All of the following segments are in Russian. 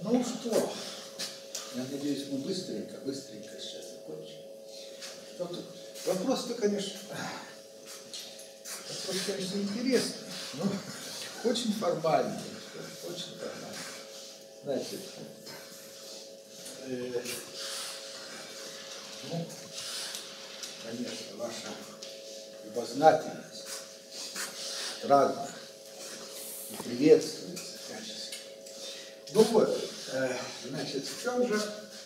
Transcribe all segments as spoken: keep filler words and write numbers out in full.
Ну что, я надеюсь, мы быстренько, быстренько сейчас закончим. Что тут? Вопрос-то, конечно, вопрос, конечно, интересный, но очень формальный, очень формальный. Значит, э, ну, конечно, ваша любознательность разных и приветствуется, конечно. Ну вот, э, значит, в чем же,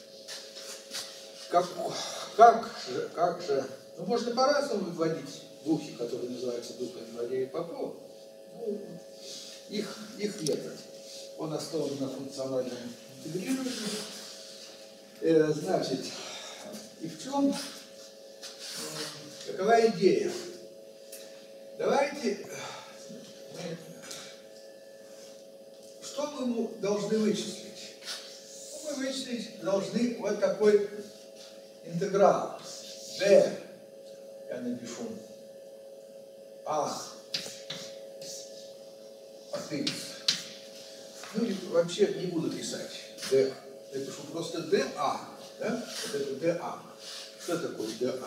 как, как же, как же, ну, можно по-разному вводить духи, которые называются духами Валерия Попова. Ну, их, их метод. Он основан на функциональном интегрировании. Э, значит, и в чем, какова идея? Давайте, что мы должны вычислить? Мы вычислить должны вот такой интеграл. D, я напишу, А от X. Ну и вообще не буду писать D. Я пишу просто dA. Да? Вот это dA. Что такое dA?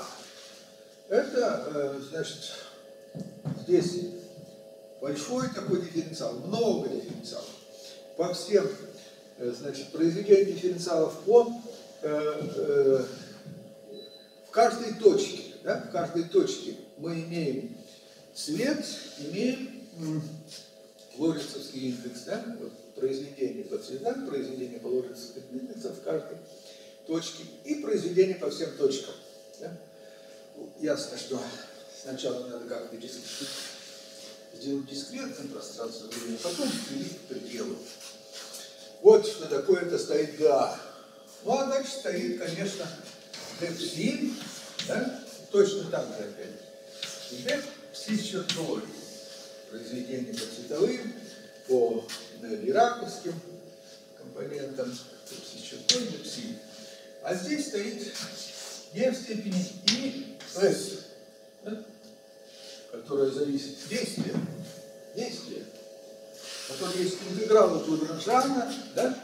Это, значит, здесь большой такой дифференциал, много дифференциалов. По всем, значит, произведениям дифференциалов по э, э, в каждой точке, да, в каждой точке мы имеем цвет, имеем лоренцовский индекс, да, вот, произведение по цветам, произведение по лоренцовским индексам в каждой точке и произведение по всем точкам. Да. Ясно, что сначала надо как-то сделать дискретным пространство времени, потом привести к пределу. Вот что такое это стоит dA. Ну а дальше стоит, конечно, dψ, да? Точно так же опять. dψ чертой. Произведение по цветовым, по дираковским компонентам, dψ чертой, dψ. А здесь стоит e в степени и s, да? Которая зависит от действия, действия, который есть интеграл от Лагранжана, да?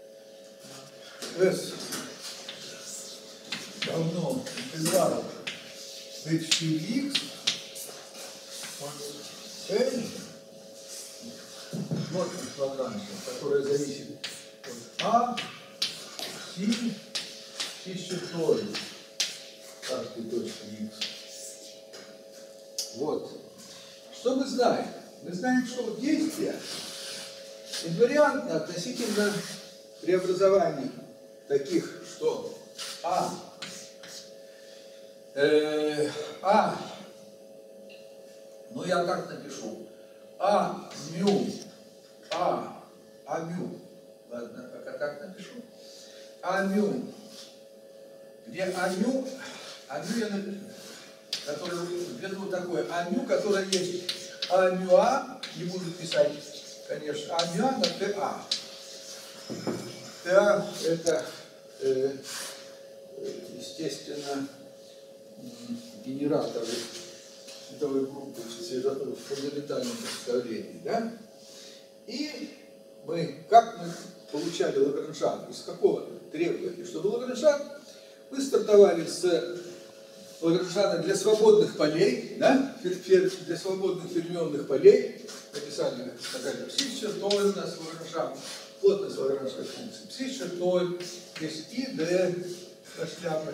S равно интегралу dψx от L, мощность Лагранжа, которая зависит от А, Си, Си с чертой каждой точки X. Вот. Что мы знаем? Мы знаем, что действие инвариантно относительно преобразований таких, что А, э, А, ну я так напишу, А мю, А, А мю, ладно, пока так напишу, А мю, где А мю, А мю я напишу, который введу такое А мю, которое есть А мю А, не буду писать, конечно, А мю А на ТА. ТА это, э, естественно, генераторы световой группы в фундаментальном представлении, да? И мы, как мы получали Лагранжан, из какого требования, чтобы Лагранжан, мы стартовали с Лагранжана для свободных полей, да? Для свободных фермионных полей, написали, сказали, пси с чертой у нас Лагранжан, плотность Лагранжской функции, пси с чертой, есть и d со шляпой.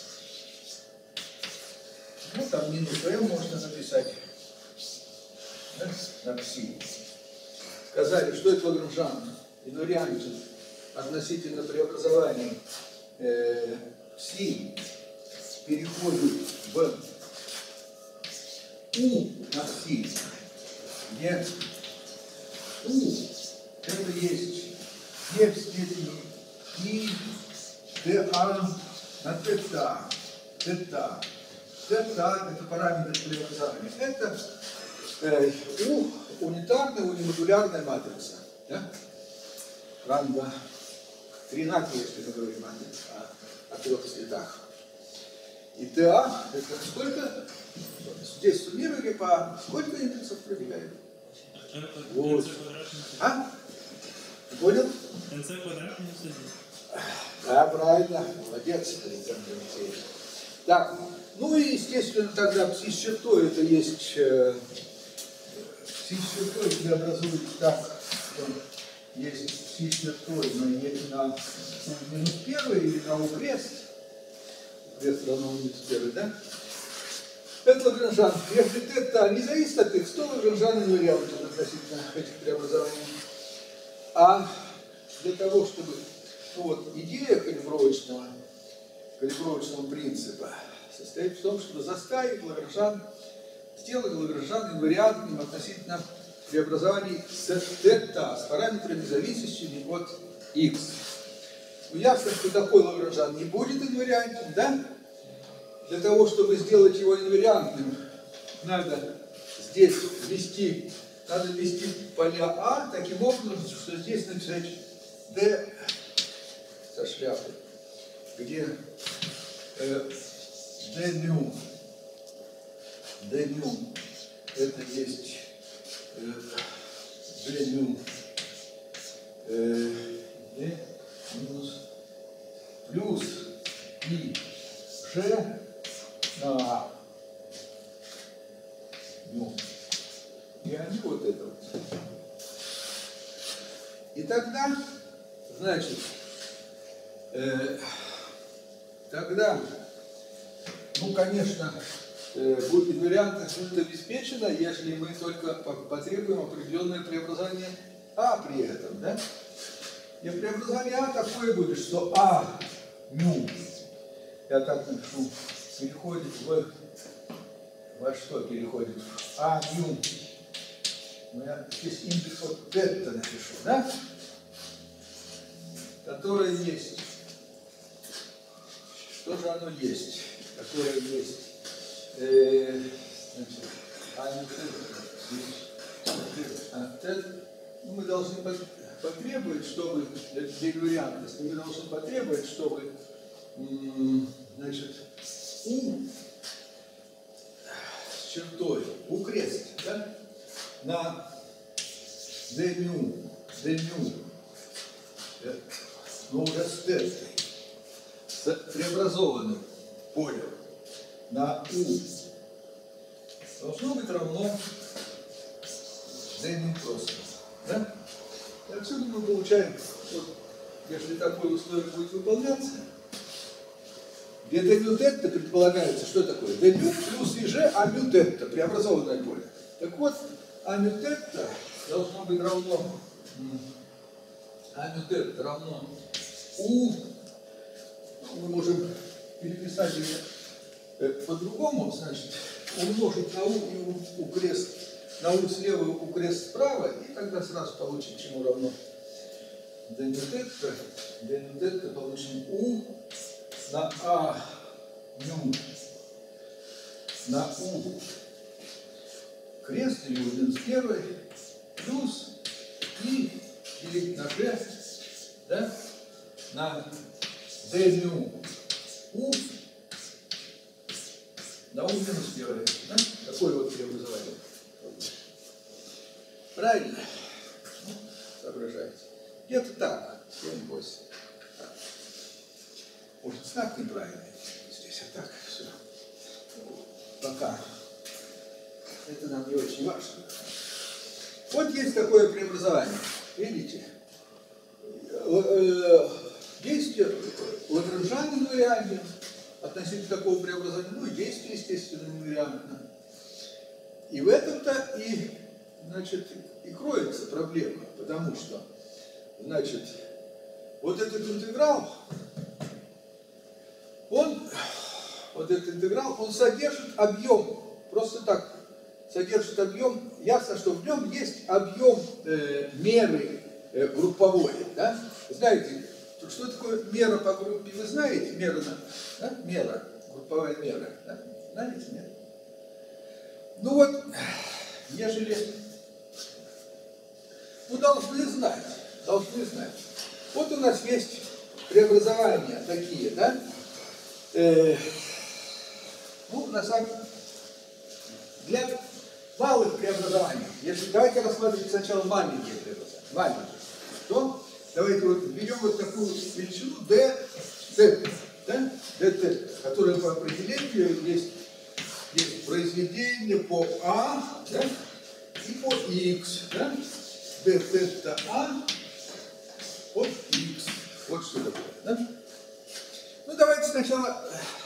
Ну, там минус m можно написать, да? На пси. Сказали, что это Лагранжан, инвариантен относительно преобразования э, пси переходит в U на пси, где U это есть e в степени и dA на θ. θ. θ это параметр преобразования. Это э, U унитарная, унимодулярная матрица. Да? Ранга тринадцать, если мы говорим о, о трех цветах. И ТА это сколько? Здесь суммировали по сколько индексов проверяют? Вот. А? Понял? Це квадратний суді. Да, правильно. Молодец, Александр Алексеевич. Так, ну и, естественно, тогда пси с чертой это есть... Э, пси с чертой преобразует так, что есть пси с чертой на, на у минус первый или на у крест. Крест равно минус первый, да? Это Лагранжан. Если это не зависит от x, то Лагранжан инвариантен относительно этих преобразований. А для того, чтобы... Ну вот, идея калибровочного, калибровочного принципа состоит в том, чтобы заставить Лагранжан, сделать Лагранжан инвариантным относительно преобразований с θ, с параметрами, зависящими от x. Ну, ясно, что такой Лагранжан не будет инвариантен, да? Для того, чтобы сделать его инвариантным, надо здесь ввести, надо ввести поля А таким образом, что здесь написать d со шляпой, где э, d μ, d μ это есть э, d μ э, d минус плюс и g на ну, и они вот это вот. И тогда, значит, э, тогда, ну, конечно, э, будет инвариантность будет обеспечена, если мы только потребуем определенное преобразование А при этом, да? И преобразование А такое будет, что А μ, я так напишу, переходит в, во что переходит? А μ. Ну, я здесь индекс вот это напишу, да? Которое есть. Что же оно есть? Которое есть. Э, значит, а это, ну, мы должны потребовать, чтобы для инвариантности, мы должны потребовать, чтобы, значит, у с чертой, у крест, да, на d μ, d μ, но уже с тестой, с преобразованным полем на u должно быть равно d μ просто, да? И отсюда мы получаем, вот, если такое условие будет выполняться, где d μ тетта предполагается, что такое? d μ плюс ij а μ тетта, преобразованное поле. Так вот, а μ тетта должно быть равно, а μ тетта равно у, мы можем переписать ее по-другому, значит, умножить на у и у, у крест, на у слева, у крест справа, и тогда сразу получим, чему равно d μ тетта, d μ тетта получим у на а μ на у крест или у минус первый плюс и делить на g, да, на d μ у на у минус первый, да? Такое вот преобразование. Правильно? Ну, соображаете. Где-то так, семь-восемь. Может, знак неправильный здесь, а так все. Пока. Это нам не очень важно. Вот есть такое преобразование. Видите? Действие Лагранжан инвариантен относительно такого преобразования. Ну и действие, естественно, инвариантно. И в этом-то и, значит, и кроется проблема. Потому что, значит, вот этот интеграл, он, вот этот интеграл, он содержит объем, просто так, содержит объем, ясно, что в нем есть объем э, меры э, групповой, да? Знаете, что такое мера по группе, вы знаете, мера, да? Мера, групповая мера, да? Знаете, нет? Ну вот, ежели, ну должны знать, должны знать. Вот у нас есть преобразования такие, да? Э, ну, на самом деле, для малых преобразований, если давайте рассмотреть сначала маленькие преобразования, маленькие, то давайте вот введем вот такую величину d, c, да? dt, которая по определению есть, есть произведение по А, да? И по X, да? d θ А от X. Вот что такое, да? Ну, давайте сначала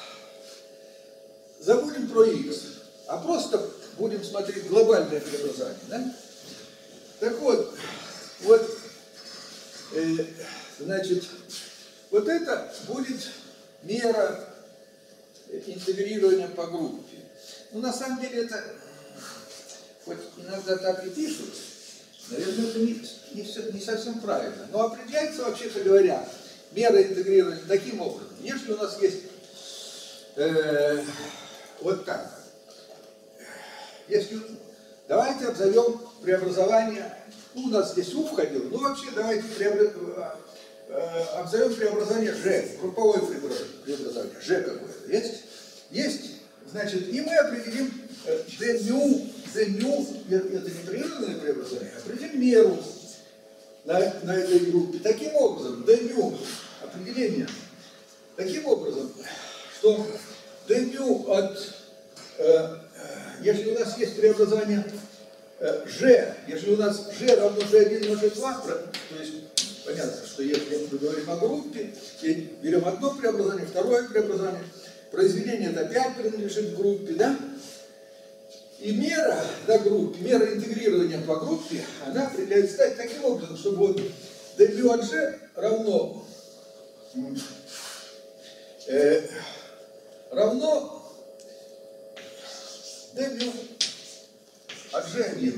забудем про X, а просто будем смотреть глобальное преобразование, да? Так вот, вот, э, значит, вот это будет мера интегрирования по группе. Ну, на самом деле, это, хоть иногда так и пишут, наверное, это не, не, все, не совсем правильно. Но определяется, вообще-то говоря, мера интегрирования таким образом. Если у нас есть э, вот так, если, давайте обзовем преобразование, ну, у нас здесь У входило, ну, вообще давайте преобр... э, обзовем преобразование Ж, групповое преобразование, Ж какое-то есть? Есть, значит, и мы определим d μ, d μ, это непрерывное преобразование, определим меру на, на этой группе. Таким образом, d μ, определение, таким образом, что d μ от, э, если у нас есть преобразование э, G, если у нас G равно G один на G два, то есть понятно, что если мы говорим о группе, берем одно преобразование, второе преобразование, произведение это опять принадлежит группе, да? И мера на группе, мера интегрирования по группе, она определяется так, таким образом, чтобы вот d μ от G равно э, равно d μ от G один.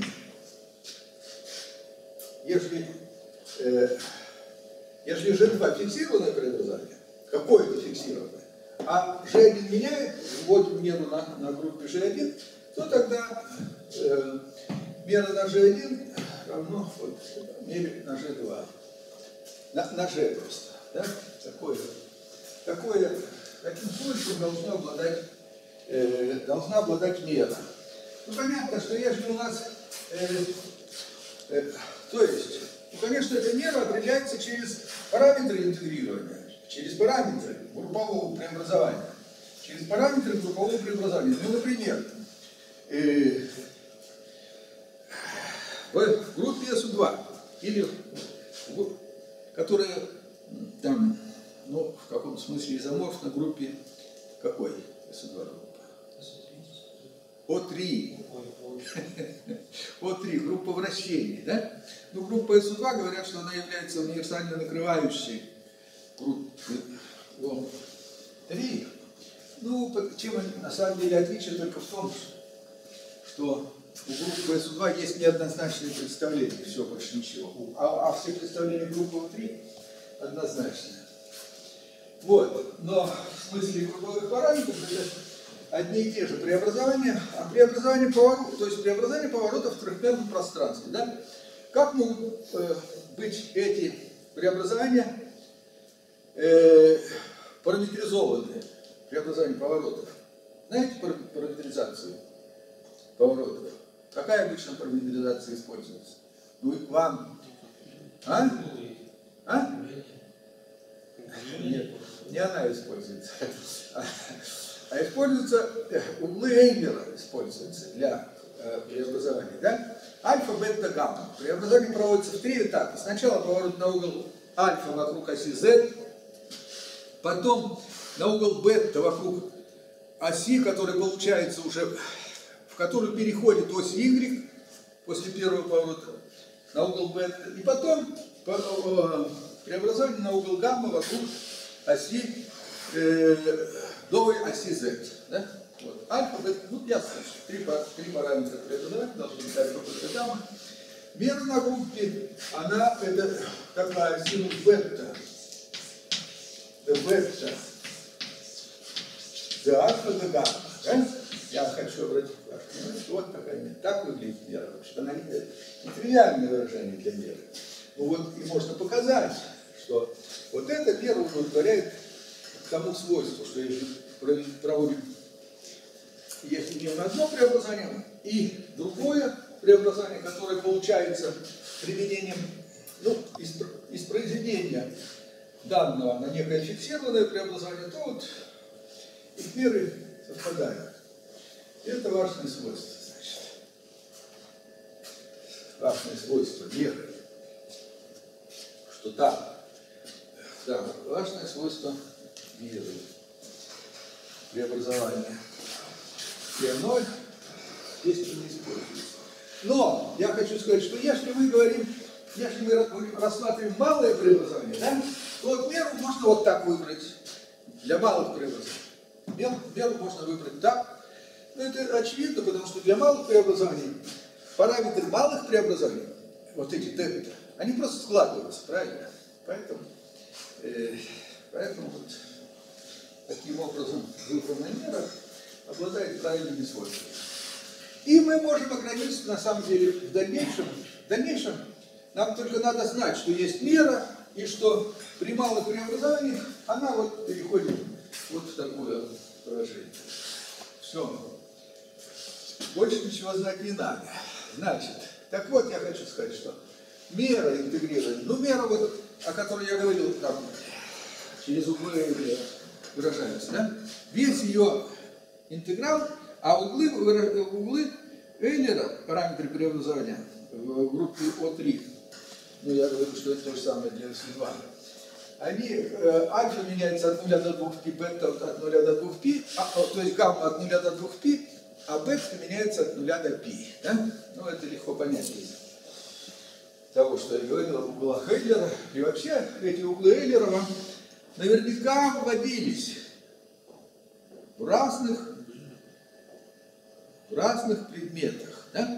Если, э, если G два фиксированное преобразование, какое-то фиксированное, а G один меняет, вводим меру на, на группе G один, то тогда э, мера на G один равно вот, мере на G два. На, на G просто. Да? Такое, такое, таким свойством должна обладать, э, должна обладать мера. Ну, понятно, что если у нас... Э, э, то есть, ну, конечно, эта мера определяется через параметры интегрирования, через параметры группового преобразования. Через параметры группового преобразования. Ну, например, э, в группе эс у два, или в, которая там, ну, в каком смысле изоморфна группе какой эс у два группа? о три. о три, группа вращений, да? Ну, группа эс у два говорят, что она является универсально накрывающей группой о три. Ну, чем на самом деле отличие только в том, что у группы эс у два есть неоднозначные представления, все, больше ничего. А, а все представления группы о три однозначные. Вот, но в смысле групповых параметров это одни и те же преобразования, а преобразование поворотов, то есть преобразование поворотов в трехмерном пространстве, да? Как могут э, быть эти преобразования э, параметризованные, преобразование поворотов? Знаете параметризацию поворотов? Какая обычно параметризация используется? Ну и вам. А? А? Нет, не она используется. А используются углы Эйлера, используются для э, преобразования, да? Альфа, бета, гамма. Преобразование проводится в три этапа. Сначала поворот на угол альфа вокруг оси Z, потом на угол бета вокруг оси, которая получается уже, в которую переходит ось Y после первого поворота на угол бета, и потом э, преобразование на угол гамма вокруг оси э, новой оси Z. Да? Вот. Альфа, бета, ну ясно, что три, три параметра преобразования должны быть альфа, бета, гамма. Мера на группе, она это такая синус бета, бета, до альфа, до гамма. Да? Я хочу обратить ваше внимание, что вот такая мера. Так выглядит мера. Вообще она не тривиальное выражение для меры. Ну вот и можно показать, что вот эта мера удовлетворяет тому свойству, что если проводим, если имеем одно преобразование и другое преобразование, которое получается применением ну, из, из произведения данного на некое фиксированное преобразование, то вот их меры совпадают. И это важное свойство, значит. Важное свойство меры. Что так. Да, важное свойство меры преобразования. И оно здесь не используется. Но я хочу сказать, что если мы говорим, если мы рассматриваем малое преобразование, да, то вот меру можно вот так выбрать. Для малых преобразований. Меру, меру можно выбрать так. Но это очевидно, потому что для малых преобразований параметры малых преобразований, вот эти дельта, они просто складываются, правильно? Поэтому, э, поэтому вот таким образом выбранная мера обладает правильными свойствами. И мы можем ограничиться, на самом деле, в дальнейшем, в дальнейшем нам только надо знать, что есть мера, и что при малых преобразованиях она вот переходит вот в такое положение. Все. Больше ничего знать не надо. Значит, так вот я хочу сказать, что мера интегрирования, ну мера, вот, о которой я говорил, там, через углы выражается, да? Весь ее интеграл, а углы, углы Эйлера, параметры преобразования в группе О три, ну я говорю, что это то же самое для С два, они, э, альфа меняется от нуля до двух пи, бета от нуля до двух пи, а, то есть гамма от нуля до двух пи, а бета меняется от нуля до пи. Да? Ну это легко понять из того, что я говорил о углах Эйлера. И вообще эти углы Эйлера наверняка вводились в разных в разных предметах, да?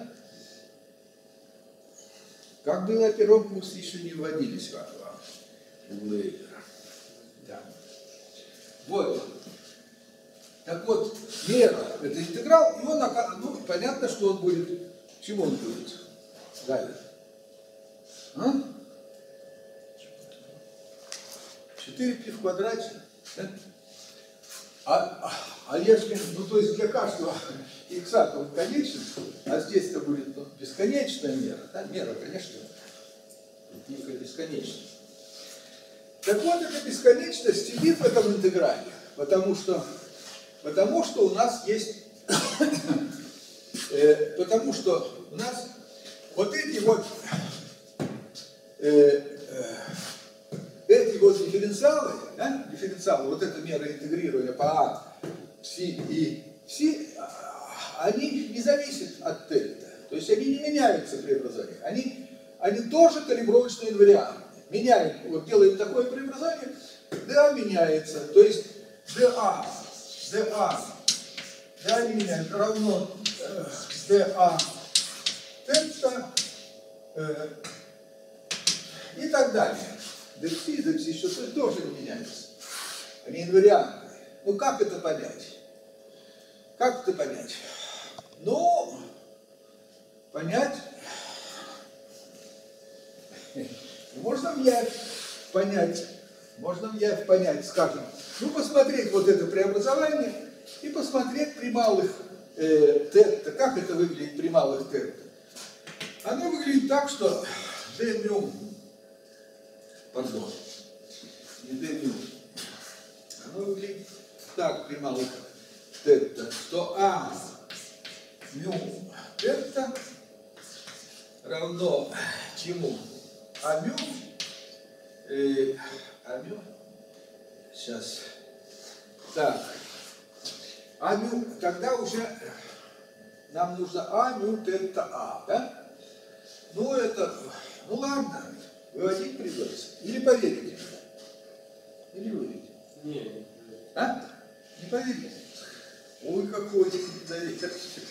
Как было первым, пусть еще не вводились в углы Эйлера. Да. Вот. Так вот, мера – это интеграл, и он, ну, понятно, что он будет, чему он будет? Далее. А? четыре пи в квадрате. Да? А, а если, ну то есть для каждого икса он конечен, а здесь-то будет ну, бесконечная мера, да? Мера, конечно, некая бесконечность. Так вот, эта бесконечность сидит в этом интеграле, потому что, потому что у нас есть, э, потому что у нас вот эти вот, э, э, эти вот дифференциалы, да, дифференциалы, вот эта мера интегрирования по А, Пси и Пси, они не зависят от дельта. То есть они не меняются преобразованием. Они, они тоже калибровочные инварианты. Меняем, вот делаем такое преобразование, dA меняется. То есть dA, dA, dA не меняется, равно э, dA дельта э, и так далее. Дельфи, дельфи еще тоже не меняются. Они инвариантные. Ну как это понять? Как это понять? Ну, понять, можно в явь понять, можно в явь понять, скажем, ну посмотреть вот это преобразование и посмотреть при малых э, тета, как это выглядит при малых тета. Оно выглядит так, что d μ, пардон, не d μ, оно выглядит так при малых тета, что а μ тета равно чему? А μ, э, а μ, сейчас, так, а μ, тогда уже нам нужно а μ тета а, да? Ну это, ну ладно, выводить придется. Или поверите? Или выведите? Нет. А? Не поверите? Ой, какой доверие.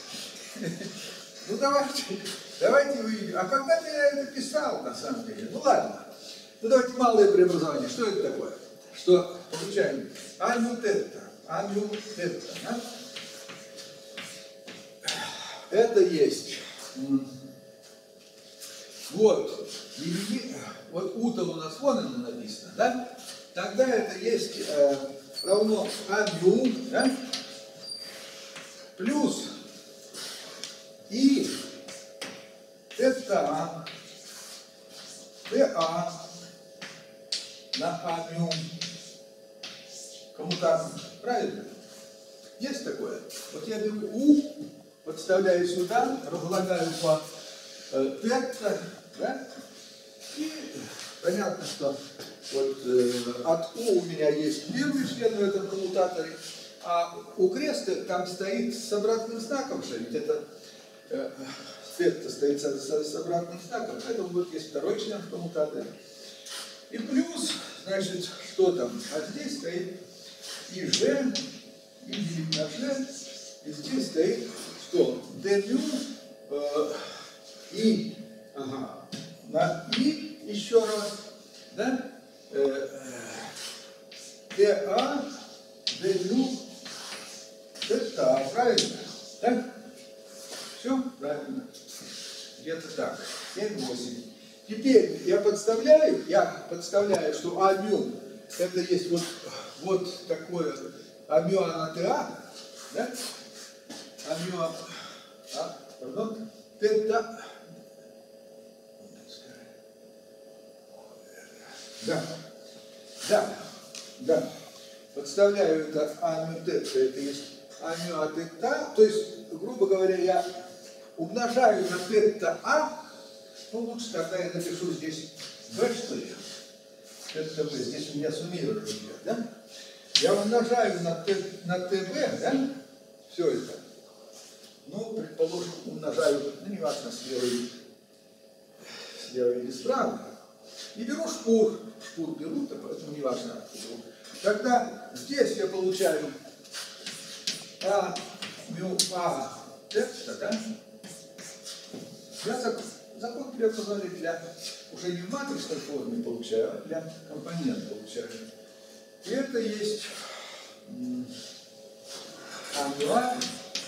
Ну давайте, давайте выведем. А когда я это писал, на самом деле? Ну ладно. Ну давайте малое преобразование. Что это такое? Что получаем? А μ тета. А μ тета. Да? Это есть. Вот, вот у-то у нас вон оно написано, да? Тогда это есть э, равно а μ, да? Плюс и это ТА на А мю коммутатор. Правильно? Есть такое? Вот я беру У, подставляю сюда, разлагаю по э, тета, да? И понятно, что вот э, от У у меня есть первый член в этом коммутаторе, а у креста там стоит с обратным знаком, что ведь это э, тета стоит с, с, с обратным знаком, поэтому вот есть второй член в коммутаторе. И плюс, значит, что там? А здесь стоит и Ж, и делить на Ж, и здесь стоит что? Д мю, э, и, ага, на И еще раз, да? Э, ТА, Д мю, ТА, правильно? Так? Все правильно. Где-то так. семь-восемь. Теперь я подставляю, я подставляю, что А мю это есть вот, вот такое А мю на ТА, да? А мю, а, пардон, тета, да, да, да, подставляю это А мю тета, это есть А мю а тета, то есть, грубо говоря, я умножаю на тета А. Ну, лучше тогда я напишу здесь B, что ли? Это B. Здесь у меня суммирование идет, да? Я умножаю на, Т, на ТБ, да? Все это. Ну, предположим, умножаю, ну, не важно, слева или, слева или справа. И беру шпур. Шпур беру, поэтому не важно. Тогда здесь я получаю А, мю, А, тета, да? Я закон, закон преобразования для уже не в матричной форме получаю, а для компонента получаю. И это есть А мю А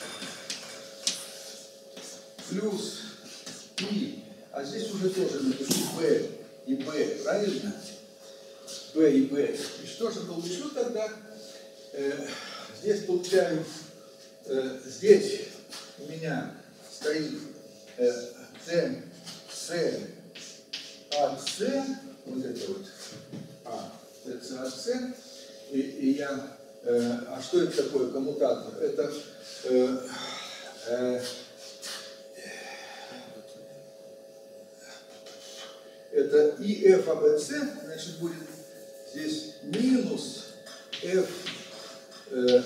плюс И. А здесь уже тоже напишу B и B, правильно? B и B. И что же получу тогда? Э, здесь получаю, э, здесь у меня стоит э, Т, С, А, С, вот это вот А, Т, С, А, С, и, и я, э, а что это такое коммутатор? Это э, э, это И Ф А Б С, значит, будет здесь минус F э,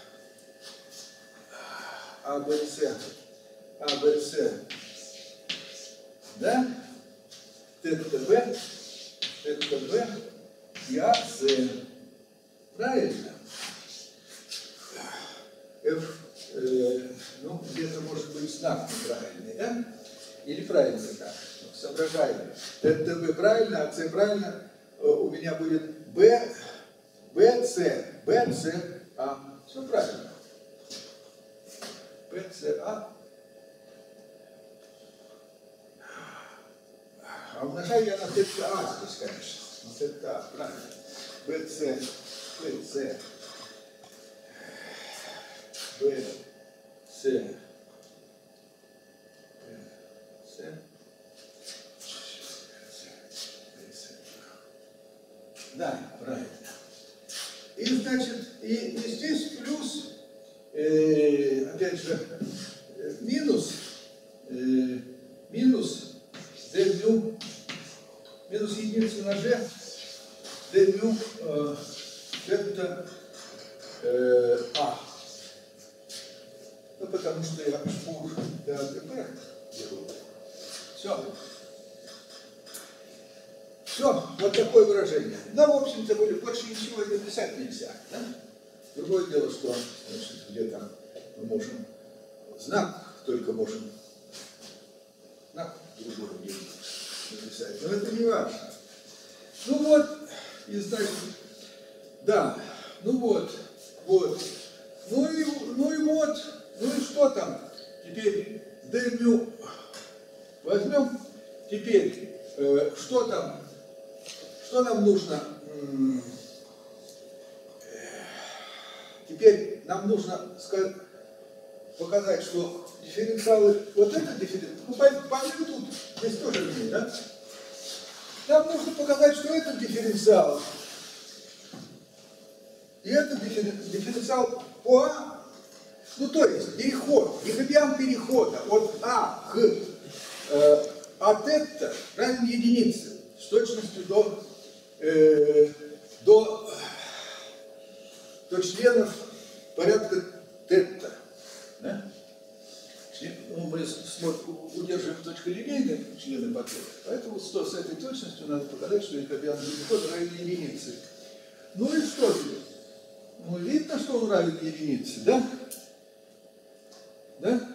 А Б С, А Б С, да? Тета Б, тета Б и А С. Правильно? F, э, ну, где-то может быть знак неправильный, да? Или правильно так? Соображаем. Тета Б правильно, А С правильно. У меня будет Б, Б, С, Б, С, А. Все правильно. Б, С, А. А умножаю я на тета А здесь, конечно. На тета А, правильно. Б, С, Б, С, Б, С, Б, С. Да, правильно. И, значит, и, и здесь плюс, э, опять же, э, минус, э, минус d мю, минус единица на g, d мю, э, это э, а. Ну, потому что я шпур до АТП делаю. Все. Все, вот такое выражение. Ну, в общем-то, больше ничего написать нельзя. Да? Другое дело, что, значит, где-то мы можем знак, только можем знак другого написать. Но это не важно. Ну вот, и значит, да, ну вот, вот. Ну и, ну и вот, ну и что там? Теперь d мю возьмем. Теперь, э, что там? Что нам нужно? Теперь нам нужно сказать, показать, что дифференциалы, вот это дифференциал, ну пойдем тут, здесь тоже есть, да? нам нужно показать, что это дифференциал. И это дифференциал по А. Ну, то есть, переход, якобиан перехода от А к э, от это равен единице с точностью до, э, до, до членов порядка тета. Да? Ну, мы удерживаем точколинейные члены по тету, поэтому с этой точностью надо показать, что якобиан переход равен единице. Ну и что же? Ну, видно, что он равен единице, да? Да?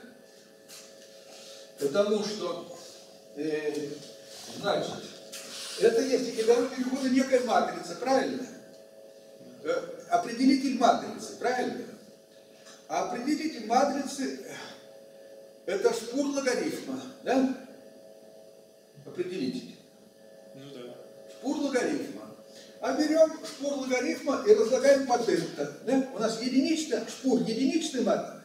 Потому что, э, значит, это есть якобиан перехода некая матрица, правильно? Э, определитель матрицы, правильно? А определитель матрицы это шпур логарифма, да? Определитель. Ну да. Шпур логарифма. А берем шпур логарифма и разлагаем по дельта. Да? У нас единичная, шпур единичная матрица.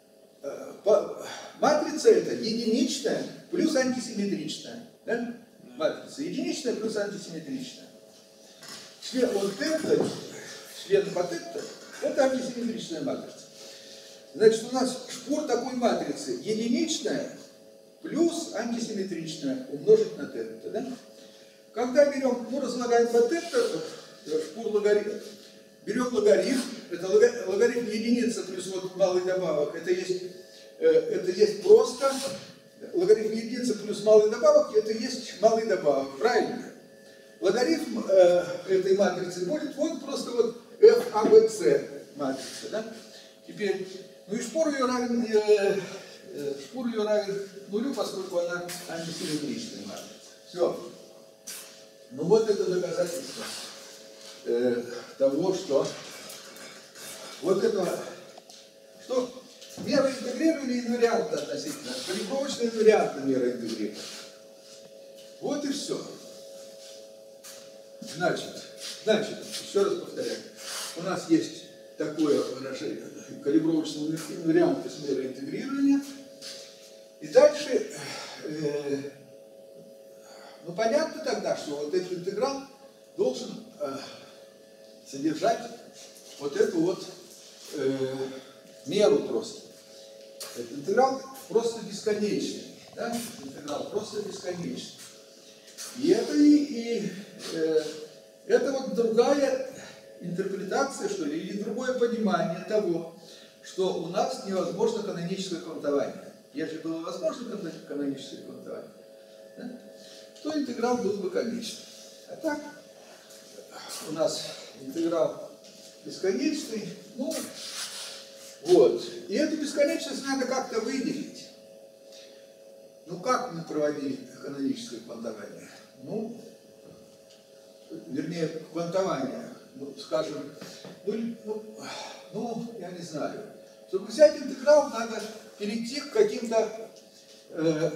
Матрица это единичная плюс антисимметричная. Да? Матрица единичная плюс антисимметричная. Член вот это, член по дельта, это антисимметричная матрица. Значит, у нас шпур такой матрицы единичная плюс антисимметричная умножить на тета. Да? Когда берем, ну, разлагаем по тета, шпур логарифм, берем логарифм, это логарифм единица плюс вот малый добавок, это есть, это есть просто, логарифм единица плюс малый добавок, это есть малый добавок, правильно? Логарифм э, этой матрицы будет вот просто вот эф а бэ цэ матрица, да? Теперь, ну и шпур ее равен, э, э, шпур ее равен нулю, поскольку она антисимметричная матрица. Все. Ну вот это доказательство э, того, что вот это, что мера интегрирования инварианта относительно, калибровочная инвариантная мера интегрирования. Вот и все. Значит, значит, еще раз повторяю, у нас есть такое выражение, калибровочный инвариант с мерой интегрирования. И дальше, э, ну понятно тогда, что вот этот интеграл должен э, содержать вот эту вот э, меру просто. Этот интеграл просто бесконечный. Да? Интеграл просто бесконечный. И это, и, и, э, это вот другая интерпретация, что ли, или другое понимание того, что у нас невозможно каноническое квантование. Если было возможно каноническое квантование, да, то интеграл был бы конечным. А так у нас интеграл бесконечный, ну, вот. И эту бесконечность надо как-то выделить. Ну, как мы проводили каноническое квантование? Ну, вернее, квантование. Ну, скажем, ну, ну, ну, я не знаю. Чтобы взять интеграл, надо перейти к каким-то э,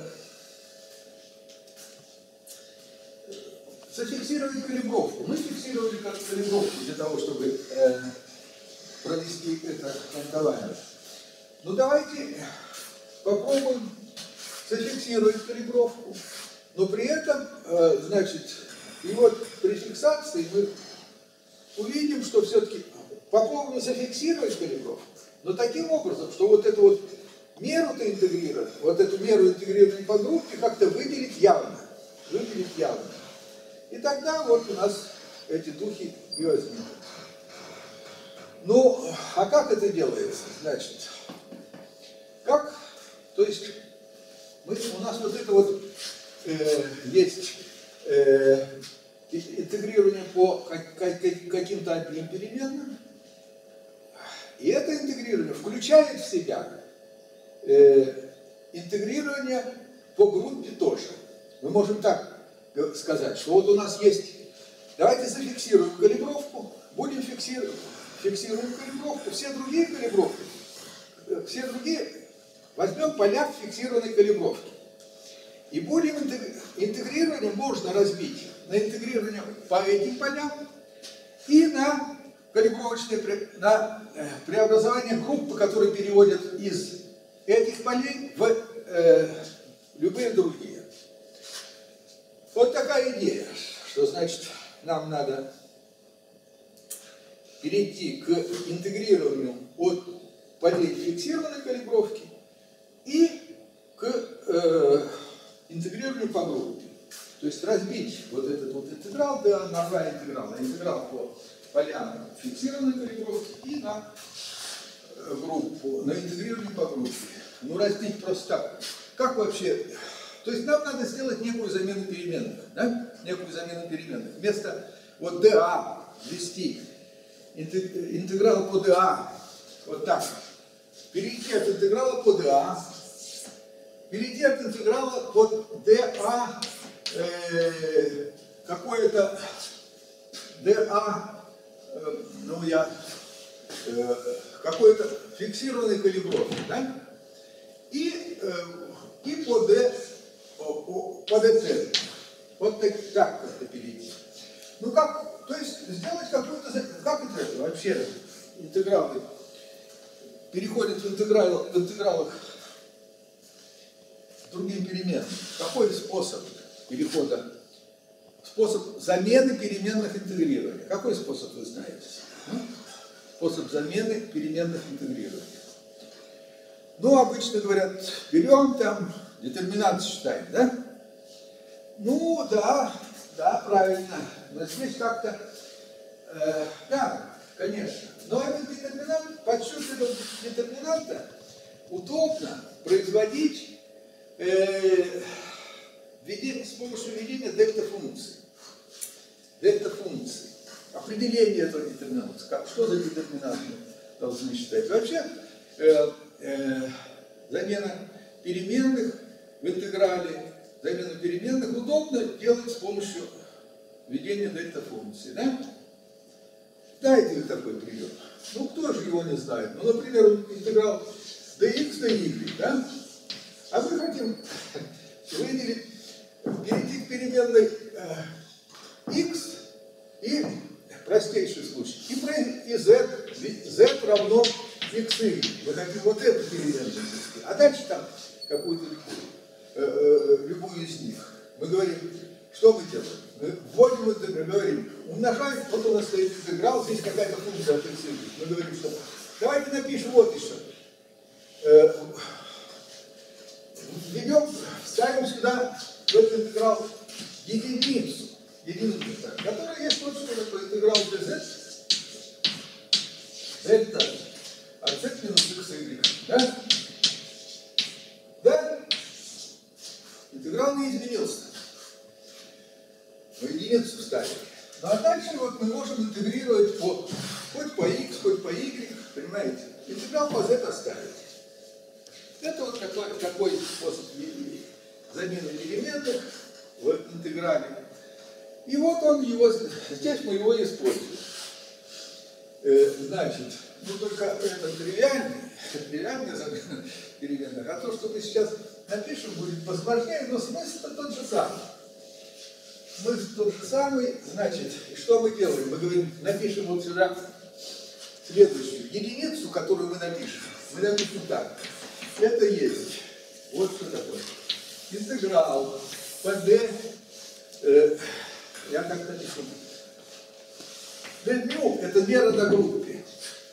зафиксировать калибровку. Мы фиксировали калибровку для того, чтобы э, провести это квантование. Ну, давайте попробуем зафиксировать калибровку. Но при этом, э, значит, и вот при фиксации мы увидим, что все-таки попробуем зафиксировать калибровку, но таким образом, что вот эту вот меру-то интегрировать, вот эту меру интегрирования по группе как-то выделить явно. Выделить явно. И тогда вот у нас эти духи и возникнут. Ну, а как это делается? Значит, как, то есть, мы, у нас вот это вот э, есть э, интегрирование по каким-то одним переменным, и это интегрирование включает в себя э, интегрирование по группе тоже. Мы можем так сказать, что вот у нас есть, давайте зафиксируем калибровку, будем фиксировать, фиксируем калибровку, все другие калибровки, все другие, возьмем поля фиксированной калибровки. И будем интегрирование можно разбить на интегрирование по этим полям и на калибровочное, на преобразование группы, которые переводят из этих полей в э, любые другие. Вот такая идея. что значит нам надо перейти к интегрированию от полей фиксированной калибровки и к э, интегрированию по группе. То есть разбить вот этот вот интеграл да, на два интеграла. Интеграл по полям фиксированной калибровки и на группу, на интегрирование по группе. Ну, разбить просто так. Как вообще? То есть нам надо сделать некую замену переменных. Да? Некую замену переменных. Вместо вот dA ввести интеграл по dA вот так. Перейти от интеграла по dA. Перейти от интеграла под dA э, какое-то dA, э, ну я, э, какой-то фиксированной калибровки, да? И, э, и по d, по, по dt. Вот так, так как-то перейти. Ну как, то есть сделать какую-то, как это вообще интегралы переходят в, интеграл, в интегралах к другим переменным. Какой способ перехода? Способ замены переменных интегрирования. Какой способ вы знаете? Способ замены переменных интегрирования. Ну, обычно говорят, берем там, детерминант считаем, да? Ну, да, да, правильно. Но здесь как-то, э, да, конечно. Но этот детерминант, подсчет этого детерминанта удобно производить э, с помощью введения дельта-функции. Дельта-функции. Определение этого детерминанта. Как, что за детерминант мы должны считать? Вообще, э, э, замена переменных в интеграле, замену переменных удобно делать с помощью введения дельта-функции. Да? Знаете ли такой прием? Ну, кто же его не знает? Ну, например, интеграл dx dy, да? А мы хотим выделить, перейти к переменной э, x и, простейший случай, и, и z, z равно xy. Мы хотим вот эту переменную ввести, а дальше там какую-то любую, э, э, любую из них. Мы говорим, что мы делаем? Мы вводим интеграл, говорим, умножаем, вот у нас стоит интеграл, здесь какая-то функция от xy. Мы говорим, что давайте напишем вот еще. Э, Введем, ставим сюда в этот интеграл единицу, единицу, которая есть вот что такое интеграл dz, дельта от z минус xy, да? Да? Интеграл не изменился. Мы единицу ставим. Ну а дальше вот мы можем интегрировать по, хоть по x, хоть по y, понимаете? Интеграл по z оставить. Это вот такой, такой способ замены элементов в интеграле. И вот он его, здесь мы его используем. Э, значит, ну только это тривиальный, тривиальная замена переменных, а то, что мы сейчас напишем, будет посложнее, но смысл тот же самый. Смысл тот же самый, значит, что мы делаем? Мы говорим, напишем вот сюда следующую единицу, которую мы напишем. Мы напишем так. Это есть, вот что такое, интеграл по d, э, я как напишу, d μ это мера на группе.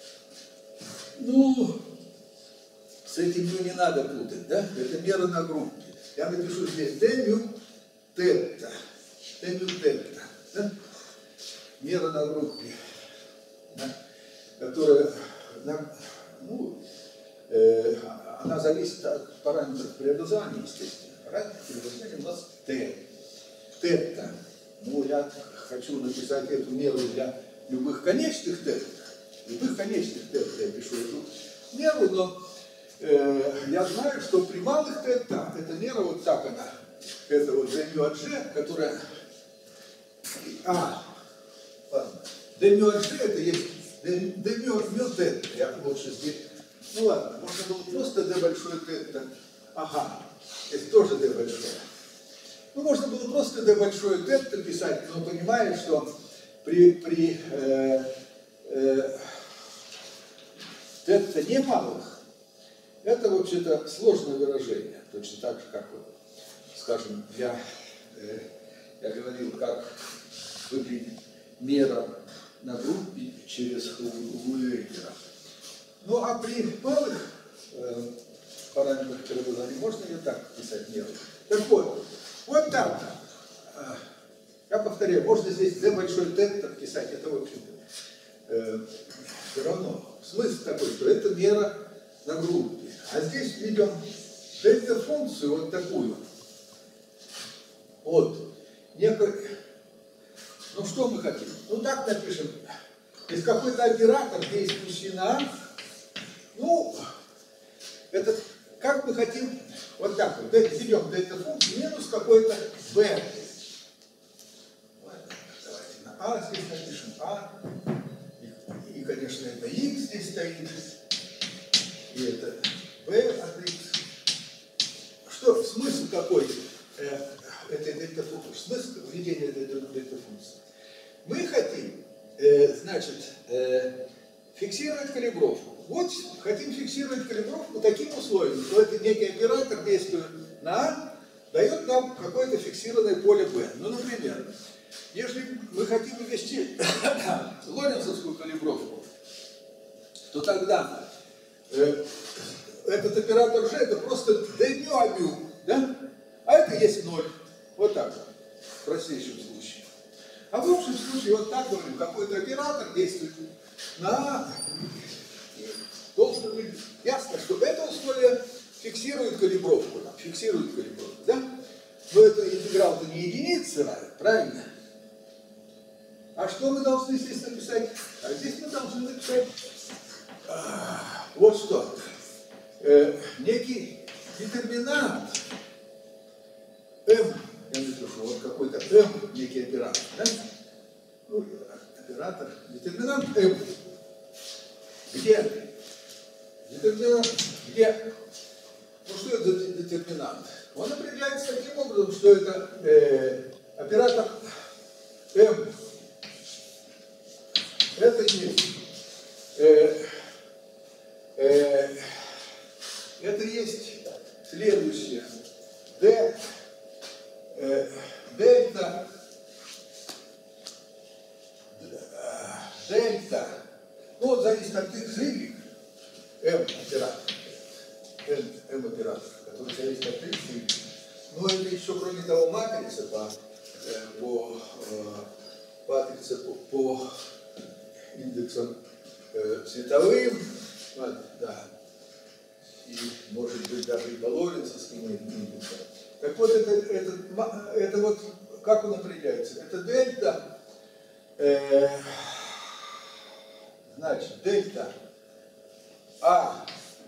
Ну, с этим μ не надо путать, да, это мера на группе. Я напишу здесь d μ тета, d μ тета, да? Мера на группе, да? Которая, ну, э, она зависит от параметров преобразования, естественно. Параметр преобразования у нас t. Тета. Ну, я хочу написать эту меру для любых конечных тета. Любых конечных тета я пишу эту меру, но э, я знаю, что при малых тета эта мера вот так она. Это вот d μ от g, которая... А, ладно. d μ от g это есть d μ тета. Я лучше здесь... Ну ладно, можно было просто d большое тета. Ага, это тоже d большое. Ну, можно было просто d большое тета писать, но понимаешь, что при, при э, э, тета не малых, это вообще-то сложное выражение. Точно так же, как, вот, скажем, я, э, я говорил, как выглядит мера на группе через углы Эйлера. Ну а при малых э, параметрах преобразования можно ее так писать меру. Так вот, вот так. Э, я повторяю, можно здесь d большой t писать, это в общем-то э, все равно. Смысл такой, что это мера на группе. А здесь ведем дельта-функцию вот такую. Вот. Некой... Ну что мы хотим? Ну так напишем. Есть какой-то оператор, действующий на А. Ну, это как мы хотим, вот так вот, берем дельта-функцию минус какой-то b. Давайте на А здесь напишем А. И, и, конечно, это x здесь стоит. И это b от x. Что, смысл какой э, этой дельта-функции? Смысл введения этой дельта-функции? Мы хотим, э, значит, э, фиксировать калибровку. Вот хотим фиксировать калибровку таким условием, что это некий оператор, действует на А, дает нам какое-то фиксированное поле B. Ну, например, если мы хотим ввести лоренцовскую калибровку, то тогда э, этот оператор G это просто d μ а μ, да? А это есть ноль. Вот так вот, в простейшем случае. А в общем случае вот так говорим, какой-то оператор действует на А. Должен быть ясно, что это условие фиксирует калибровку. Фиксирует калибровку, да? Но это интеграл-то не единица, правильно? А что мы должны здесь написать? А здесь мы должны написать а, вот что. Э, некий детерминант M, я напишу, вот какой-то M, некий оператор, да? Ну, оператор, детерминант M. Где? Детерминант, где? Ну что это за детерминант? Он определяется таким образом, что это э, оператор M. Это есть э, э, это есть следующее. D, э, дельта, дельта, ну вот зависит от x, y, M оператор, M, M оператор, который зависит от x, y. Ну это еще кроме того матрица по, по, матрица по, по индексам э, световым, вот, да, и может быть даже и по лоренцовским индексам. Так вот, это, это, это вот, как он определяется? Это дельта, э, значит, дельта А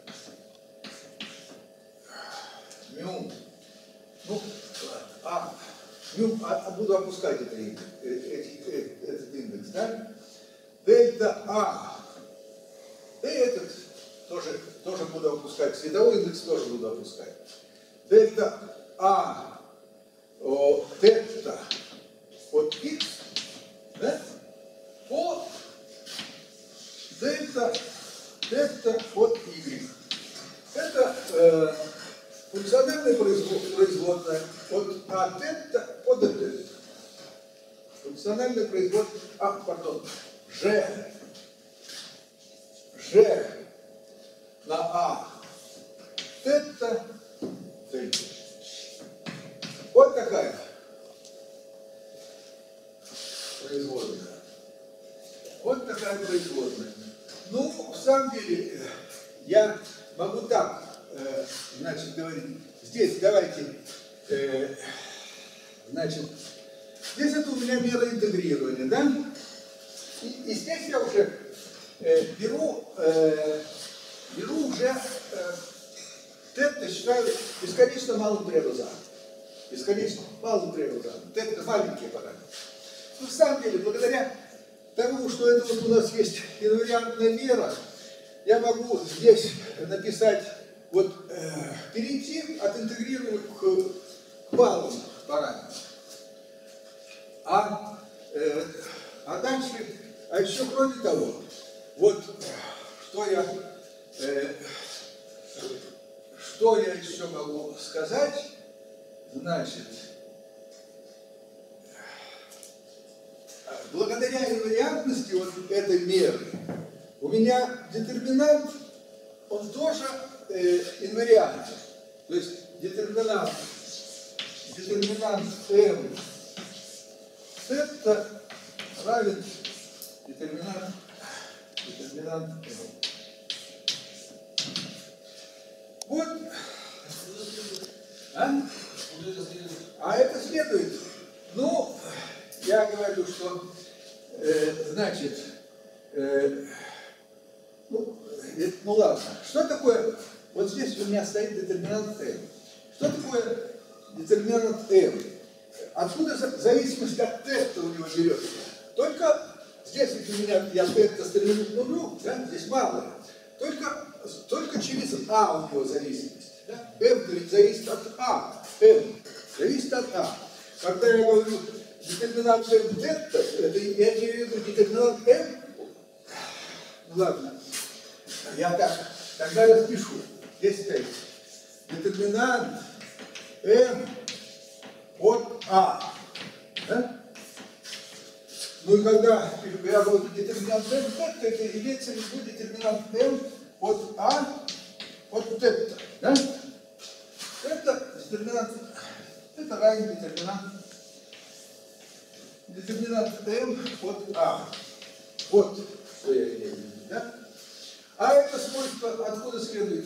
мю, ну, а, мю, а, буду опускать этот индекс, этот индекс, да? Дельта А, и этот тоже, тоже буду опускать, световой индекс тоже буду опускать. Дельта А, о, дельта от x, да? По дельта, дельта от y. Это э, функциональная производная от А дельта от дельта. Функциональная производная, а, пардон, G, G на А дельта, дельта. Вот такая производная. Вот такая производная. Ну, в самом деле, я могу так, э, значит, говорить. Здесь давайте, э, значит, здесь это у меня мера интегрирования, да? И, и здесь я уже э, беру, э, беру уже э, тета, считаю бесконечно малым преобразованием. Бесконечно малым преобразованием. Тета маленькие параметры. Ну, в самом деле, благодаря тому, что это вот у нас есть инвариантная мера, я могу здесь написать, вот, э, перейти от интегрирования к, к малым параметрам. А, э, а дальше, а еще кроме того, вот что я, э, что я еще могу сказать, значит, благодаря инвариантности вот этой меры у меня детерминант, он тоже э, инвариантен. То есть детерминант, детерминант m θ равен детерминант, детерминант m. Вот. А? А это следует. Ну, я говорю, что э, значит, э, ну, э, ну ладно, что такое, вот здесь у меня стоит детерминант m. Что такое детерминант m? Откуда зависимость от теста у него берется? Только здесь у меня я тesta стремлюсь к нулю, да, здесь мало. Только, только через а у него зависимость. Да? M зависит от а. M зависит от а. Когда я говорю детерминант m тета, это я имею в виду детерминант m. Ну ладно, я так, тогда распишу. Здесь стоит детерминант m от а. Да? Ну и когда я говорю детерминант m тета, это имеется в виду детерминант m от а от тета. Да? Это детерминант, это равен детерминант, детерминант m от а. Вот что я имею в виду. Да? А это свойство откуда следует?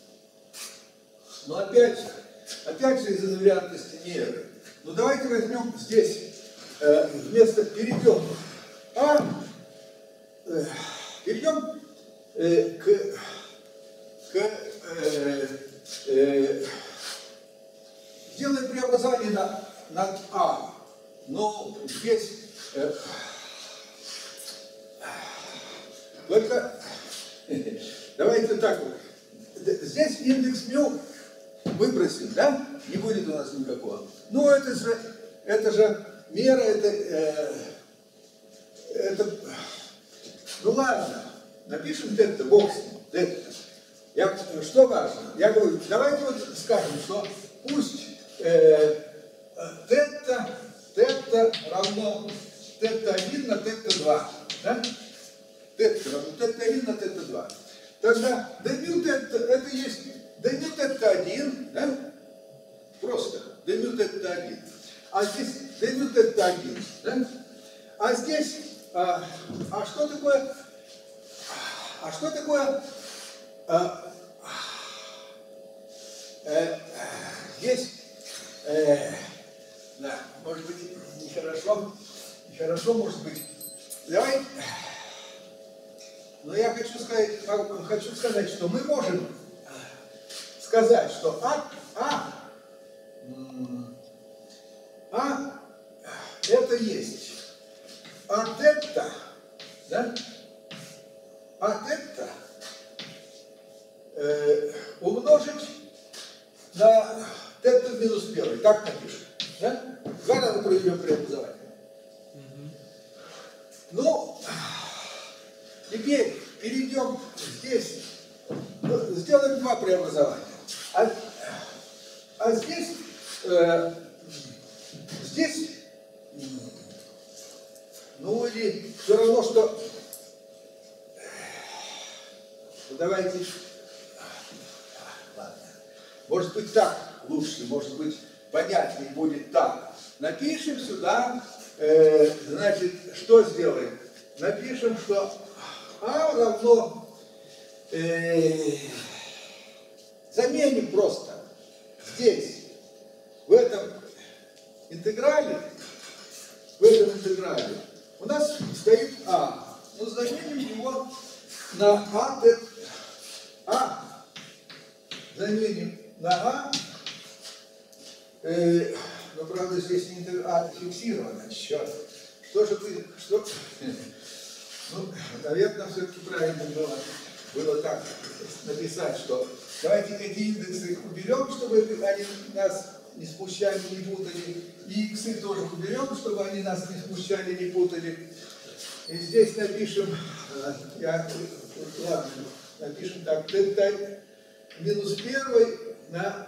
Ну опять же, опять же из инвариантности меры. Ну давайте возьмем здесь э, вместо перейдем а, э, перейдем э, к, к э, э, сделаем преобразование на, на а. Но здесь э, только давайте так вот. Здесь индекс μ выбросим, да? Не будет у нас никакого. Ну, это же, это же мера, это, э, это, ну ладно, напишем тета, бог с ним, тета. Я, что важно? Я говорю, давайте вот скажем, что пусть э, тета, тета равно тета один на тета два, да? Тета равно тета один на тета два. Тогда дмю тета, это есть дмю тета один, да? Просто дмю тета один. А здесь дмю тета один, да? А здесь, а, а что такое, а что такое, а, э, здесь, э, да, может быть, нехорошо, нехорошо, может быть. Давай. Но я хочу сказать, хочу сказать, что мы можем сказать, что А, А, А это есть А тета, да? А тета э, умножить на тета минус первый. Так напишем. Да? Два раза проведем преобразование. Ну, теперь перейдем здесь, сделаем два преобразования. А, а здесь, э, здесь, ну или все равно, что, ну, давайте, ладно, может быть так лучше, может быть понятнее будет так. Напишем сюда, э, значит, что сделаем? Напишем, что А равно, э, заменим просто здесь, в этом интеграле, в этом интеграле у нас стоит А. Ну, заменим его на А, тет, А, заменим на А, э, но, правда, здесь не интеграл, А фиксировано, черт. Что же вы, что... Ну, наверное, все-таки правильно было, было так написать, что давайте эти индексы уберем, чтобы они нас не смущали, не путали. И иксы тоже уберем, чтобы они нас не смущали, не путали. И здесь напишем, я, ладно, напишем так, тета минус первый на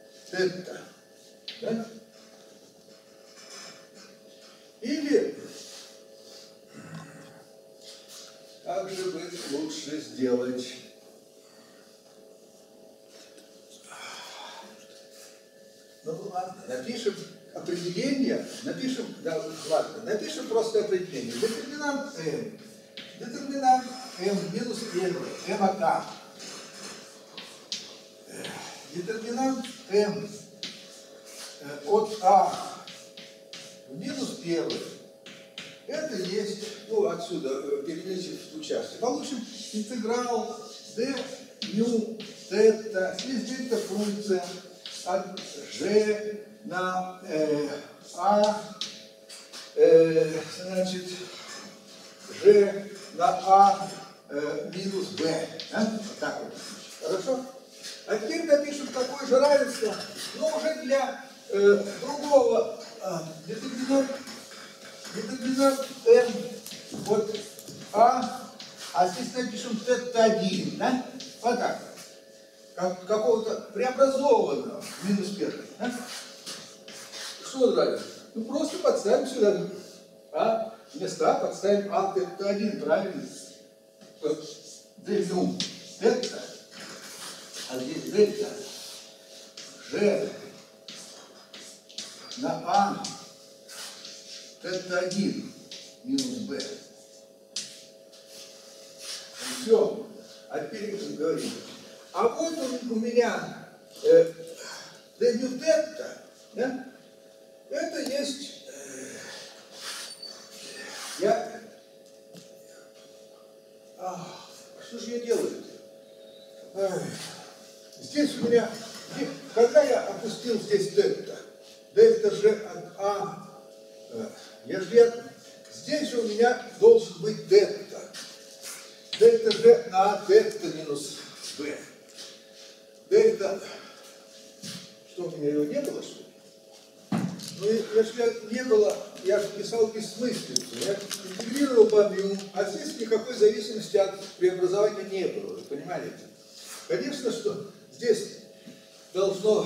тета. Да? Или как же бы лучше сделать? Ну ладно, напишем определение, напишем, да, ладно, напишем просто определение. Детерминант m. Детерминант m минус один, m от a. Детерминант m от a в минус один. Это есть, ну отсюда перенесем в ту часть. Получим интеграл d ню тета, здесь дельта функция от g на э, a, э, значит, g на a э, минус b. Да? Вот так вот. Хорошо? А теперь напишем такое же равенство, но уже для э, другого э, детерминанта. Детерминант m от a, а здесь напишем тета один, да? Вот так. Как, какого-то преобразованного минус первый. Да? Что нравится? Ну просто подставим сюда а места, подставим а тета один, правильно? Дельну тета, а здесь дельта g на а тета один минус b. Все. А теперь говорим. А вот у меня э, d ню тета, да? Это есть, э, я, а, что же я делаю-то? Здесь у меня, когда я опустил здесь дельта, дельта g от а, э, я же я, здесь у меня должен быть дельта, дельта g на а дельта минус b. Дельта, что у меня его не было, что ли? Ну, если не было, я же писал бессмыслицу, я интегрировал по мю, а здесь никакой зависимости от преобразования не было, вы понимаете? Конечно, что здесь должно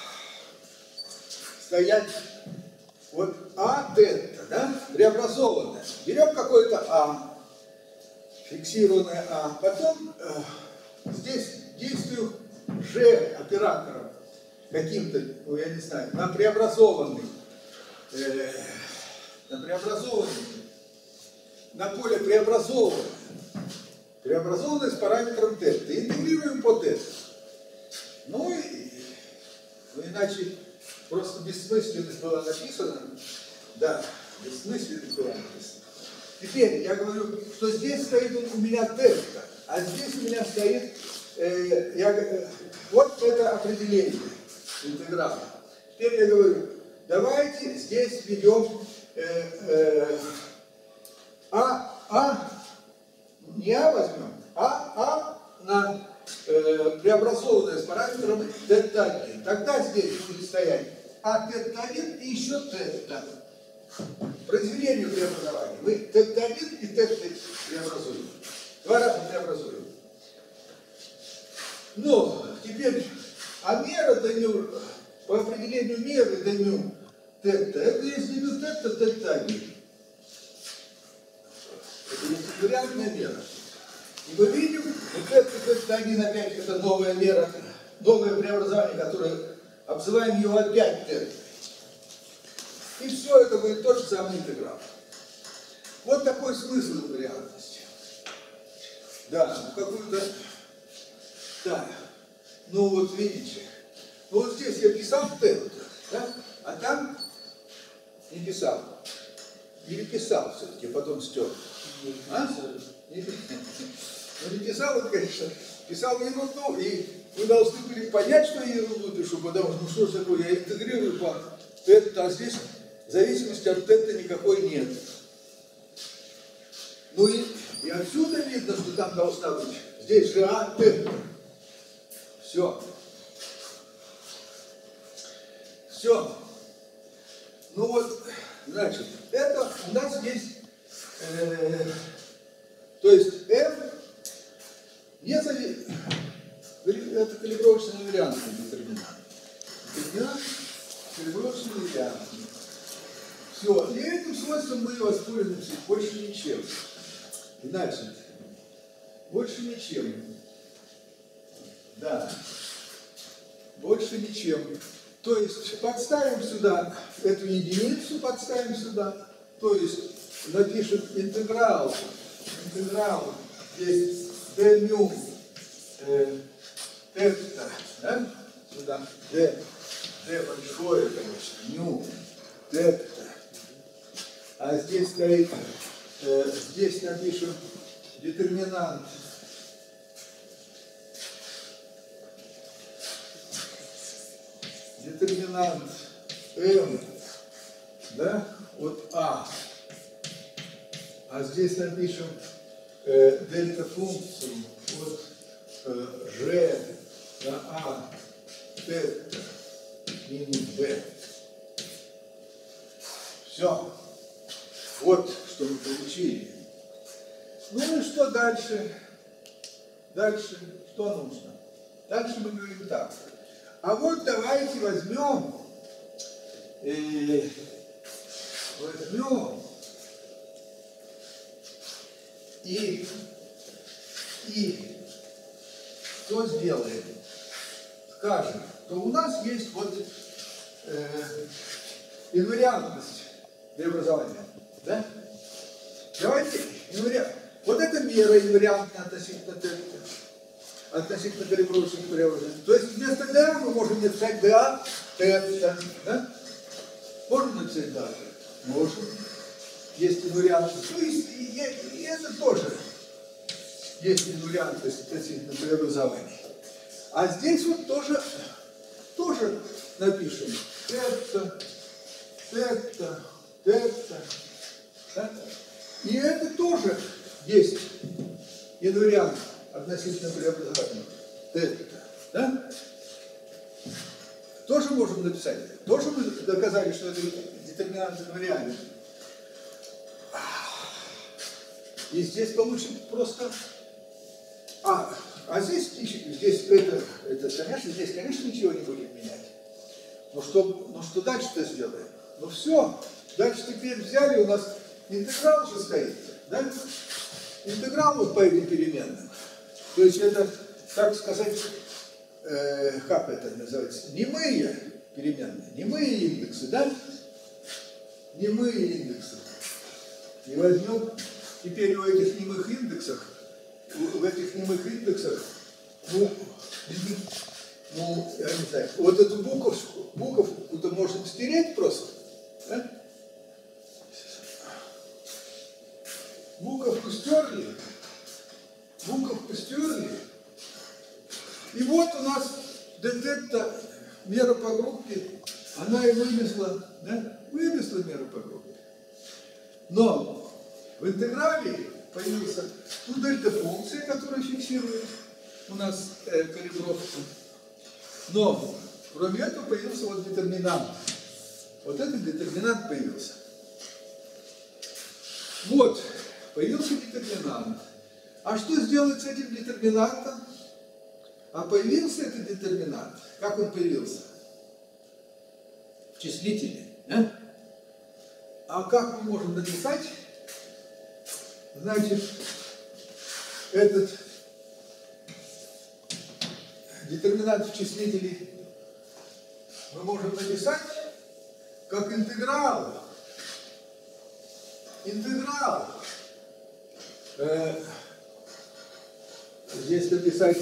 стоять вот а дельта, да, преобразованное. Берем какое-то а, фиксированное а, потом э, здесь действую g оператором каким-то, ну я не знаю, на преобразованный, э, на преобразованный, на поле преобразованное, преобразованное с параметром тета. Интегрируем по тета. Ну и, ну иначе просто бессмысленность была написана. Да, бессмысленность была написана. Теперь я говорю, что здесь стоит у меня тета, а здесь у меня стоит, э, я, э, вот это определение интеграла. Теперь я говорю, давайте здесь введем э, э, а, а, не а возьмем, а, а на э, преобразованное с параметром тета один. Тогда здесь будет стоять а тета один и еще тета. Произведение преобразования. Мы тета один и тета преобразуем. Два раза преобразуем. Но теперь, а мера дню, по определению меры дню тета, это есть дню тета, тета один. Это есть вариантная мера. И мы видим, вот это тета один опять, это новая мера, новое преобразование, которое обзываем его опять тета. И все это будет тот же самый интеграл. Вот такой смысл вариантности. Да, ну какую-то... Да, ну вот видите, ну вот здесь я писал тета, да? А там не писал. Или писал все-таки, потом стер. А? Не, ну не писал, вот, конечно, писал ерунду, и вы должны были понять, что я ерунду пишу, потому что, ну что же такое, я интегрирую по тета, а здесь зависимости от тета никакой нет. Ну и, и отсюда видно, что там должна быть, здесь же а тета. Все. Все. Ну вот, значит, это у нас есть, э, то есть m не зависит, это калибровочный вариантный детерминант. Детерминант калибровочный вариантный. Все. И этим свойством мы воспользуемся больше ничем. Значит, Больше ничем. Да. Больше ничем. То есть подставим сюда эту единицу, подставим сюда. То есть напишем интеграл. Интеграл. Здесь d мю э, это, да? Сюда d. d большое, конечно. Мю. Дельта. А здесь стоит, э, здесь напишем детерминант. Детерминант m, да, вот а. А здесь напишем э, дельта функцию от э, g на а дельта минус b. Все. Вот что мы получили. Ну и что дальше? Дальше что нужно? Дальше мы говорим так. А вот давайте возьмем, э, возьмем и, и что сделаем? Скажем, что у нас есть вот э, инвариантность преобразования. Да? Давайте инвариант. Вот это мера инвариантная относительно дельта. Относительно калибрующих преобразований. То есть вместо d мы можем написать dA, дельта. Да? Можем написать да? Можем. Есть инвариантность. То есть и, и, и это тоже есть инвариантность относительно преобразований. А здесь вот тоже, тоже напишем дельта, дельта, дельта. Да? И это тоже есть инвариант относительно преобразования. Дельта. Да? Тоже можем написать. Тоже мы доказали, что это детерминант инвариант. И здесь получим просто... А, а здесь, здесь это, это, конечно, здесь, конечно, ничего не будет менять. Но что, но что дальше-то сделаем? Ну все, дальше теперь взяли, у нас интеграл же стоит. Да? Интеграл вот по этим переменным. То есть это, так сказать, э, как это называется, немые переменные, немые индексы, да? Немые индексы. И возьмем теперь у этих немых индексов, в этих немых индексах, ну, ну, я не знаю, вот эту буковку, буковку-то можно стереть просто, да? Буковку стерли, буковку стерли, и вот у нас дельта мера по группе, она и вынесла, да? Вынесла меру по группе. Но в интеграле появился ну, дельта-функция, которая фиксирует у нас э, калибровку. Но кроме этого появился вот детерминант. Вот этот детерминант появился. Вот, появился детерминант. А что сделать с этим детерминантом? А появился этот детерминант. Как он появился? В числителе. Да? А как мы можем написать? Значит, этот детерминант в числителе мы можем написать как интеграл. Интеграл. Э, здесь написать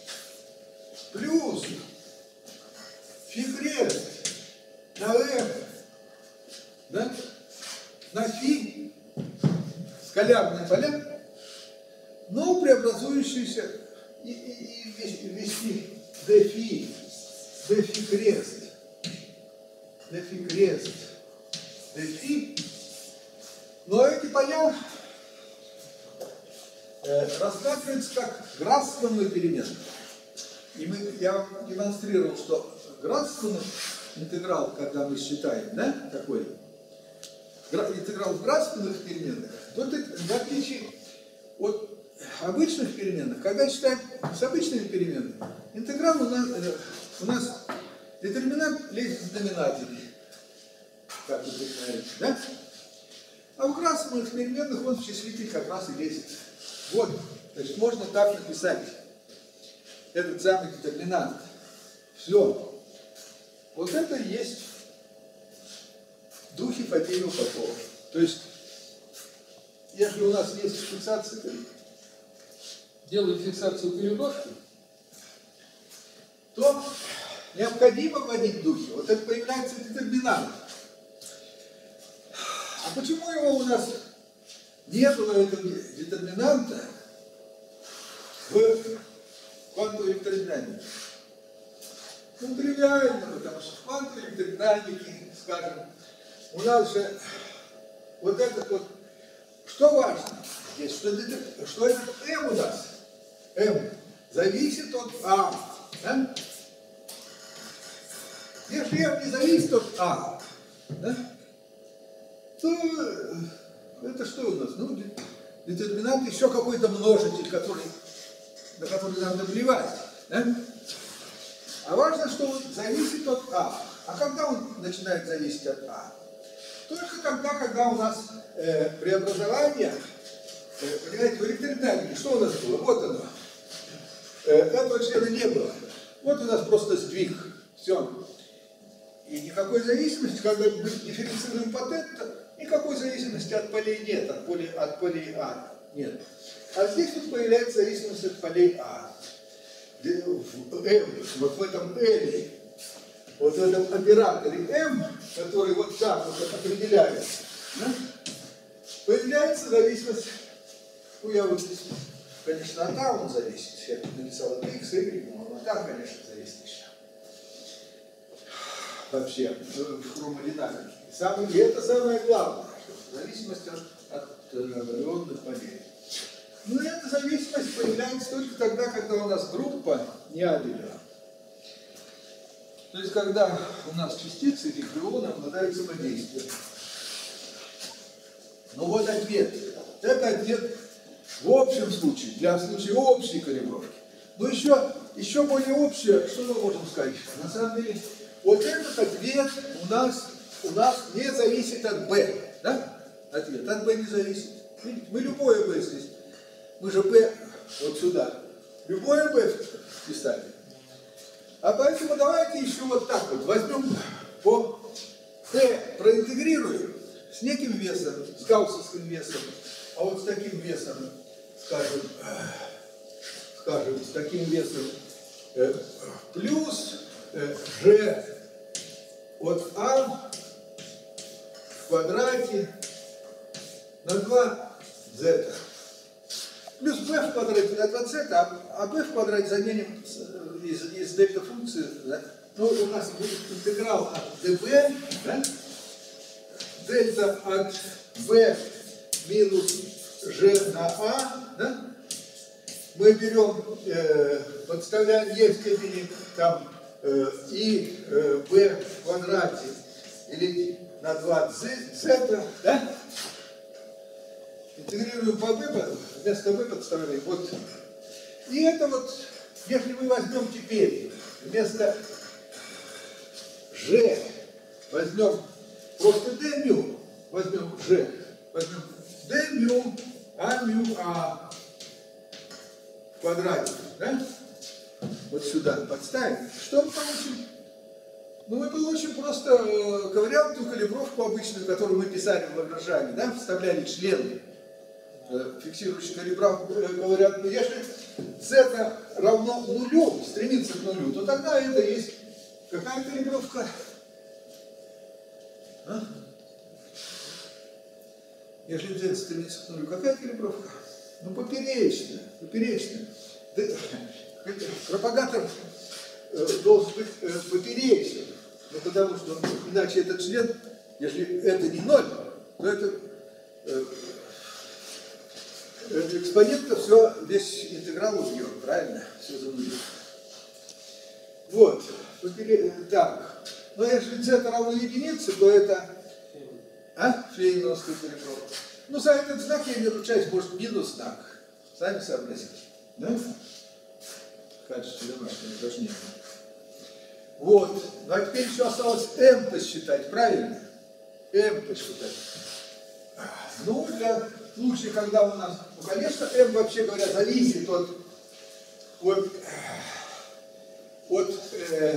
плюс фи-крест на f, да? На фи, скалярные поля, но преобразующиеся и, и, и ввести dφ, dφ крест, dφ крест, dφ. Но эти поля э, рассматриваются как градскую переменную. И мы, я вам демонстрировал, что градский интеграл, когда мы считаем, да, такой интеграл в градских переменных, то это, в отличие от обычных переменных, когда считаем с обычными переменными, интеграл у нас, у нас детерминант лезет в знаменатель, как вы знаете, да? А в градских переменных он в числитель как раз и лезет. Вот, значит, можно так написать. Этот самый детерминант. Все. Вот это и есть духи Фатеева Попова. То есть, если у нас есть фиксация, делают фиксацию передошки, то необходимо вводить духи. Вот это появляется детерминант. А почему его у нас не было, этого детерминанта, в квантовой электродинамике? Ну, тривиально, потому что в квантовой электродинамике, скажем, у нас же вот этот вот, что важно здесь, что, это, что этот m у нас, m, зависит от а, да? Если m не зависит от а, да, то это что у нас? Ну, детерминант еще какой-то множитель, который, на который нам наплевать, да? А важно, что он зависит от а. А когда он начинает зависеть от а? Только тогда, когда у нас э, преобразование, э, понимаете, в электродинамике, что у нас было? Вот оно. Э, этого члена не было. Вот у нас просто сдвиг. Все. И никакой зависимости, когда мы дифференцируем потенциал, никакой зависимости от полей нет, от полей, от полей А нет. А здесь вот появляется зависимость от полей А. В M, вот в этом L, вот в этом операторе M, который вот так вот определяется, да, появляется зависимость, ну я вот здесь, конечно, от А он зависит, я тут написал от X, Y, но от А, конечно, зависит еще. Вообще, в хромодинамике. И это самое главное, что зависимость от, от ионных полей. Но эта зависимость появляется только тогда, когда у нас группа не Абеля. То есть, когда у нас частицы или ионы обладают самодействием. Ну вот ответ. Это ответ в общем случае, для случая общей калибровки. Но еще, еще более общее, что мы можем сказать? На самом деле, вот этот ответ у нас, у нас не зависит от B. Да? Ответ от B не зависит. Видите, мы любое B здесь. Мы же B вот сюда. Любое B вписали. А поэтому давайте еще вот так вот возьмем по T, проинтегрируем с неким весом, с гауссовским весом, а вот с таким весом, скажем, скажем, с таким весом э, плюс э, G от А в квадрате на два зета. Плюс b в квадрате на два зета, а, а b в квадрате заменим из, из дельта функции. Да? Ну, у нас будет интеграл от db, да? Дельта от b минус g на a. Да? Мы берем, э, подставляем e в степени там, э, и э, b в квадрате или на два зета. Да? Интегрируем по b, вместо b подставляем. Вот. И это вот, если мы возьмем теперь вместо g, возьмем просто d μ, возьмем g, возьмем d μ, а μ а в квадрате, да? Вот сюда подставим. Что мы получим? Ну, мы получим просто э, ковариантную калибровку обычную, которую мы писали в Лагранжане, да? Вставляли члены. Фиксирующий калибровку, говорят, ну если z равно нулю, стремится к нулю, то тогда это есть какая калибровка? А? Если z стремится к нулю, какая калибровка? Ну, поперечная, поперечная. Пропагатор должен быть поперечным, ну, потому что иначе этот член, если это не ноль, то это экспонент-то все, весь интеграл убьет, правильно? Все занулит. Вот. Так. Но если z равно единице, то это а? Фейновская калибровка. Ну, за этот знак я не ручаюсь, может, минус знак. Сами сообразите. Да? В качестве домашнего упражнения. Вот. Ну, а теперь еще осталось m посчитать, правильно? m посчитать. Ну, для случае, когда у нас, ну, конечно, m, вообще говоря, зависит от, от, от э,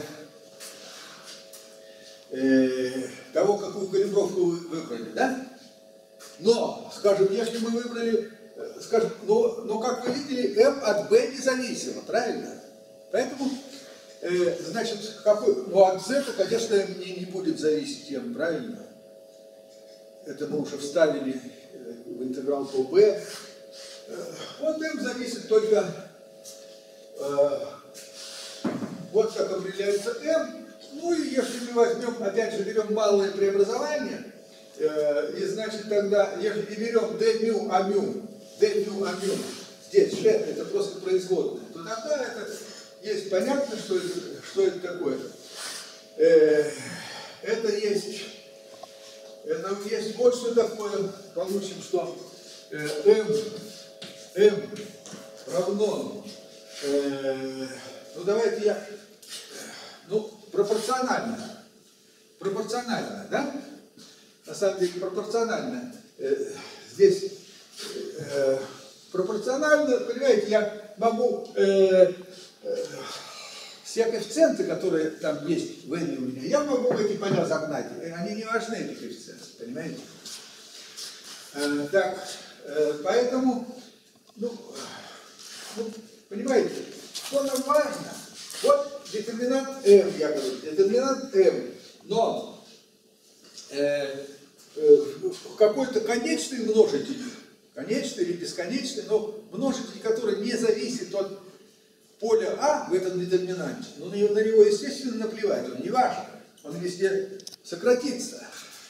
э, того, какую калибровку вы выбрали, да? Но, скажем, если мы выбрали, скажем, но, но как вы видели, m от b не зависело, правильно? Поэтому, э, значит, какой, ну от z, конечно, не, не будет зависеть m, правильно? Это мы уже вставили в интеграл по b. Вот m зависит только, э, вот как определяется m. Ну и если мы возьмем, опять же, берем малое преобразование, э, и значит тогда, если не берем d μ а μ, d μ а μ, здесь g это просто производная, то тогда это есть понятно, что это, что это такое. Э, это есть, это есть вот что такое, получим, что э, m, m равно, э, ну давайте я, ну, пропорционально, пропорционально, да? На самом деле пропорционально. Э, здесь э, пропорционально, понимаете, я могу э, э, все коэффициенты, которые там есть в n у меня, я могу в эти поля загнать. Они не важны, эти коэффициенты, понимаете? Э, так, э, поэтому, ну, ну, понимаете, что нам важно? Вот детерминант m, я говорю, детерминант m, но э, э, какой-то конечный множитель, конечный или бесконечный, но множитель, который не зависит от поля А в этом детерминанте, ну на него, на него естественно наплевать, он не важен, он везде сократится.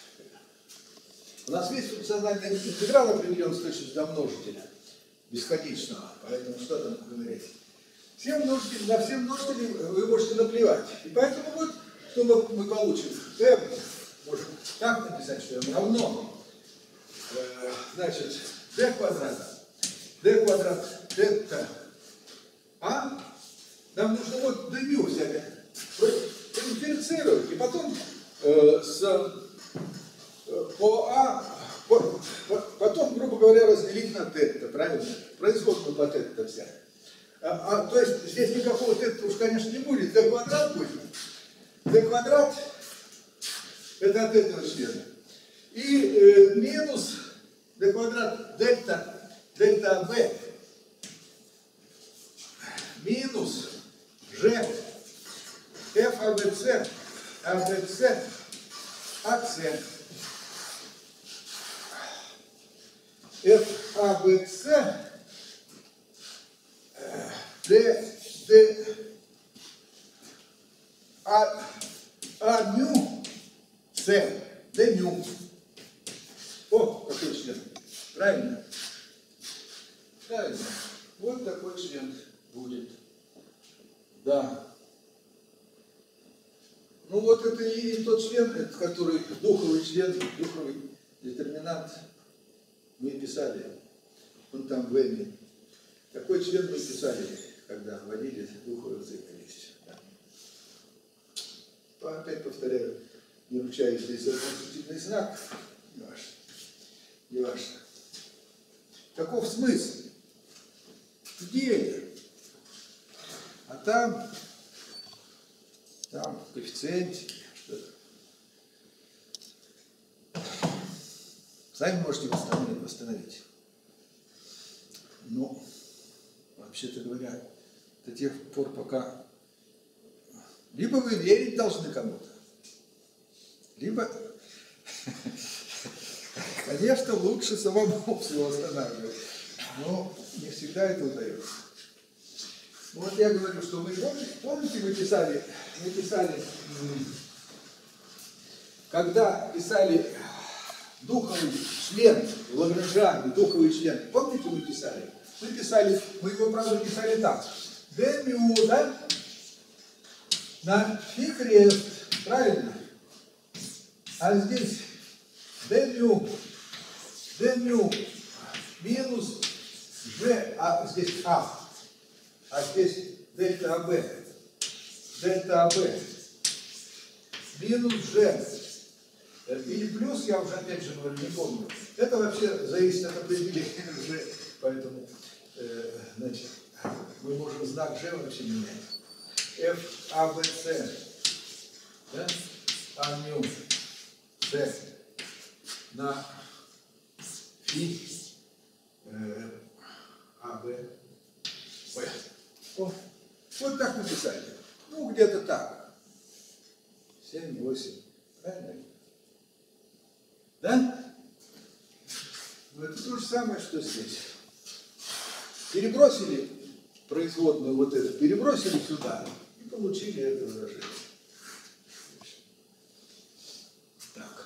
У нас весь функциональный интеграл определен с точностью до множителя бесконечного, поэтому что там говорить? Все множители, на все множители вы можете наплевать. И поэтому вот, что мы, мы получим. m, можем так написать, что m равно, э, значит, d квадрат, d квадрат, дельта а, нам нужно вот d μ взять, дифференцировать, и потом э, с, э, по а, по, по, потом, грубо говоря, разделить на дельта, правильно? Производную по дельта взять. А, а, то есть здесь никакого дельта уж, конечно, не будет, d квадрат будет. d квадрат это от этого члена. И э, минус d квадрат дельта, дельта b минус g f abc, abc, ac, f abc, d, d, a, a μ, c, d μ. О, какой член. Правильно? Правильно. Вот такой член будет. Да. Ну вот это и тот член, это, который духовый член, духовый детерминант мы писали. Он там в эми. Такой член мы писали, когда вводили духовую взаимодействие. Да. Опять повторяю, не ручаюсь здесь за относительный знак. Не важно. Не важно. Каков смысл? Где? А там, там в коэффициенте что-то. Сами можете восстановить. восстановить. Но, вообще-то говоря, до тех пор, пока либо вы верить должны кому-то, либо, конечно, лучше самому все восстанавливать, но не всегда это удается. Вот я говорю, что мы, помните, помните, мы писали, мы писали, когда писали духовый член, лагранжиан, духовый член, помните, мы писали? Мы писали, мы его, правда, писали так. d μ, да? На фи крест, правильно? А здесь d μ, d μ минус g, а здесь а. А здесь дельта АБ, дельта АБ, минус G, Или плюс, я уже опять же говорю, не помню. Это вообще зависит от определения G, поэтому э, значит, мы можем знак G вообще менять. F, A, B, C, да? А, μ, C на фи, э, А, Б. Ой. О, вот так написали. Ну, где-то так. семь, восемь. Правильно? Да? Ну, это то же самое, что здесь. Перебросили производную вот эту, перебросили сюда и получили это выражение. Так.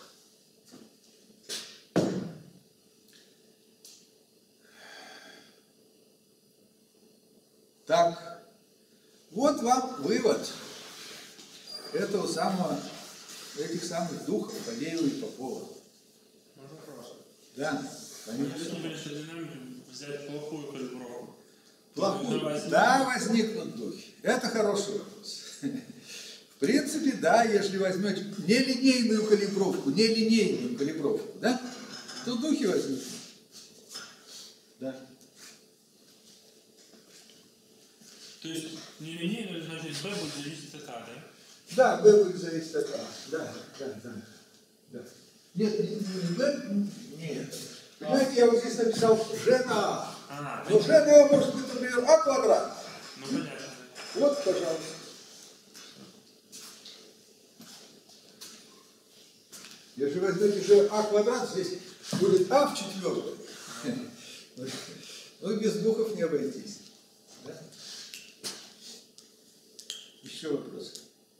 Так. Вот вам вывод этого самого, этих самых духов Фадеева и Попова. Можно вопрос? Да, конечно. Если мы решили динамику взять плохую калибровку, Плохую. возникнут. Да, возникнут духи. Это хороший вопрос. В принципе, да, если возьмете нелинейную калибровку, нелинейную калибровку, да, то духи возникнут. Да. То есть нелинейно, значит, B будет зависеть от А, да? Да, B будет зависеть от А. Да, да, да. да. Нет, не, не B, нет. Понимаете, я вот здесь написал G на А. А, Но G на А может быть, например, А квадрат. ну понятно. Вот, пожалуйста. Если возьмете же А квадрат, здесь будет А в четвертой. Ну, без духов не обойтись. Да? Еще вопрос.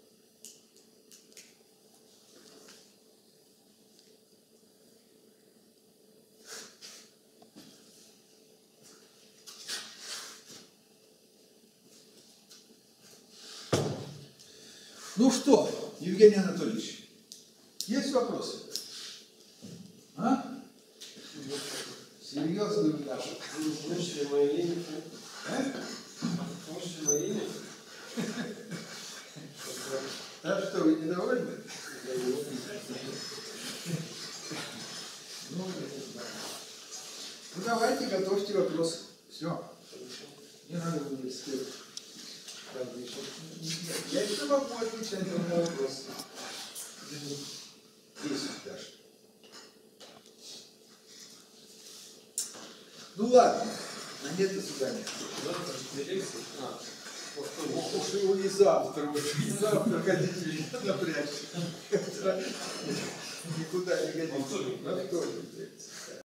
Ну что, Евгений Анатольевич, есть вопросы? А? Серьезно, Даша? Слушайте мои имя. А? Слушайте мои имя. Так что, вы недовольны? Ну, ну давайте, готовьте вопросы. Все. Не надо в университет. Правда, еще. Нет, я еще могу отвечать на вопросы. Десять даже. Ну ладно, на нет до свидания. Завтра лекция. А, Ох уж его и завтра, уж и завтра ходите меня напрячь. Никуда не годится. Во вторник. Во вторник лекция.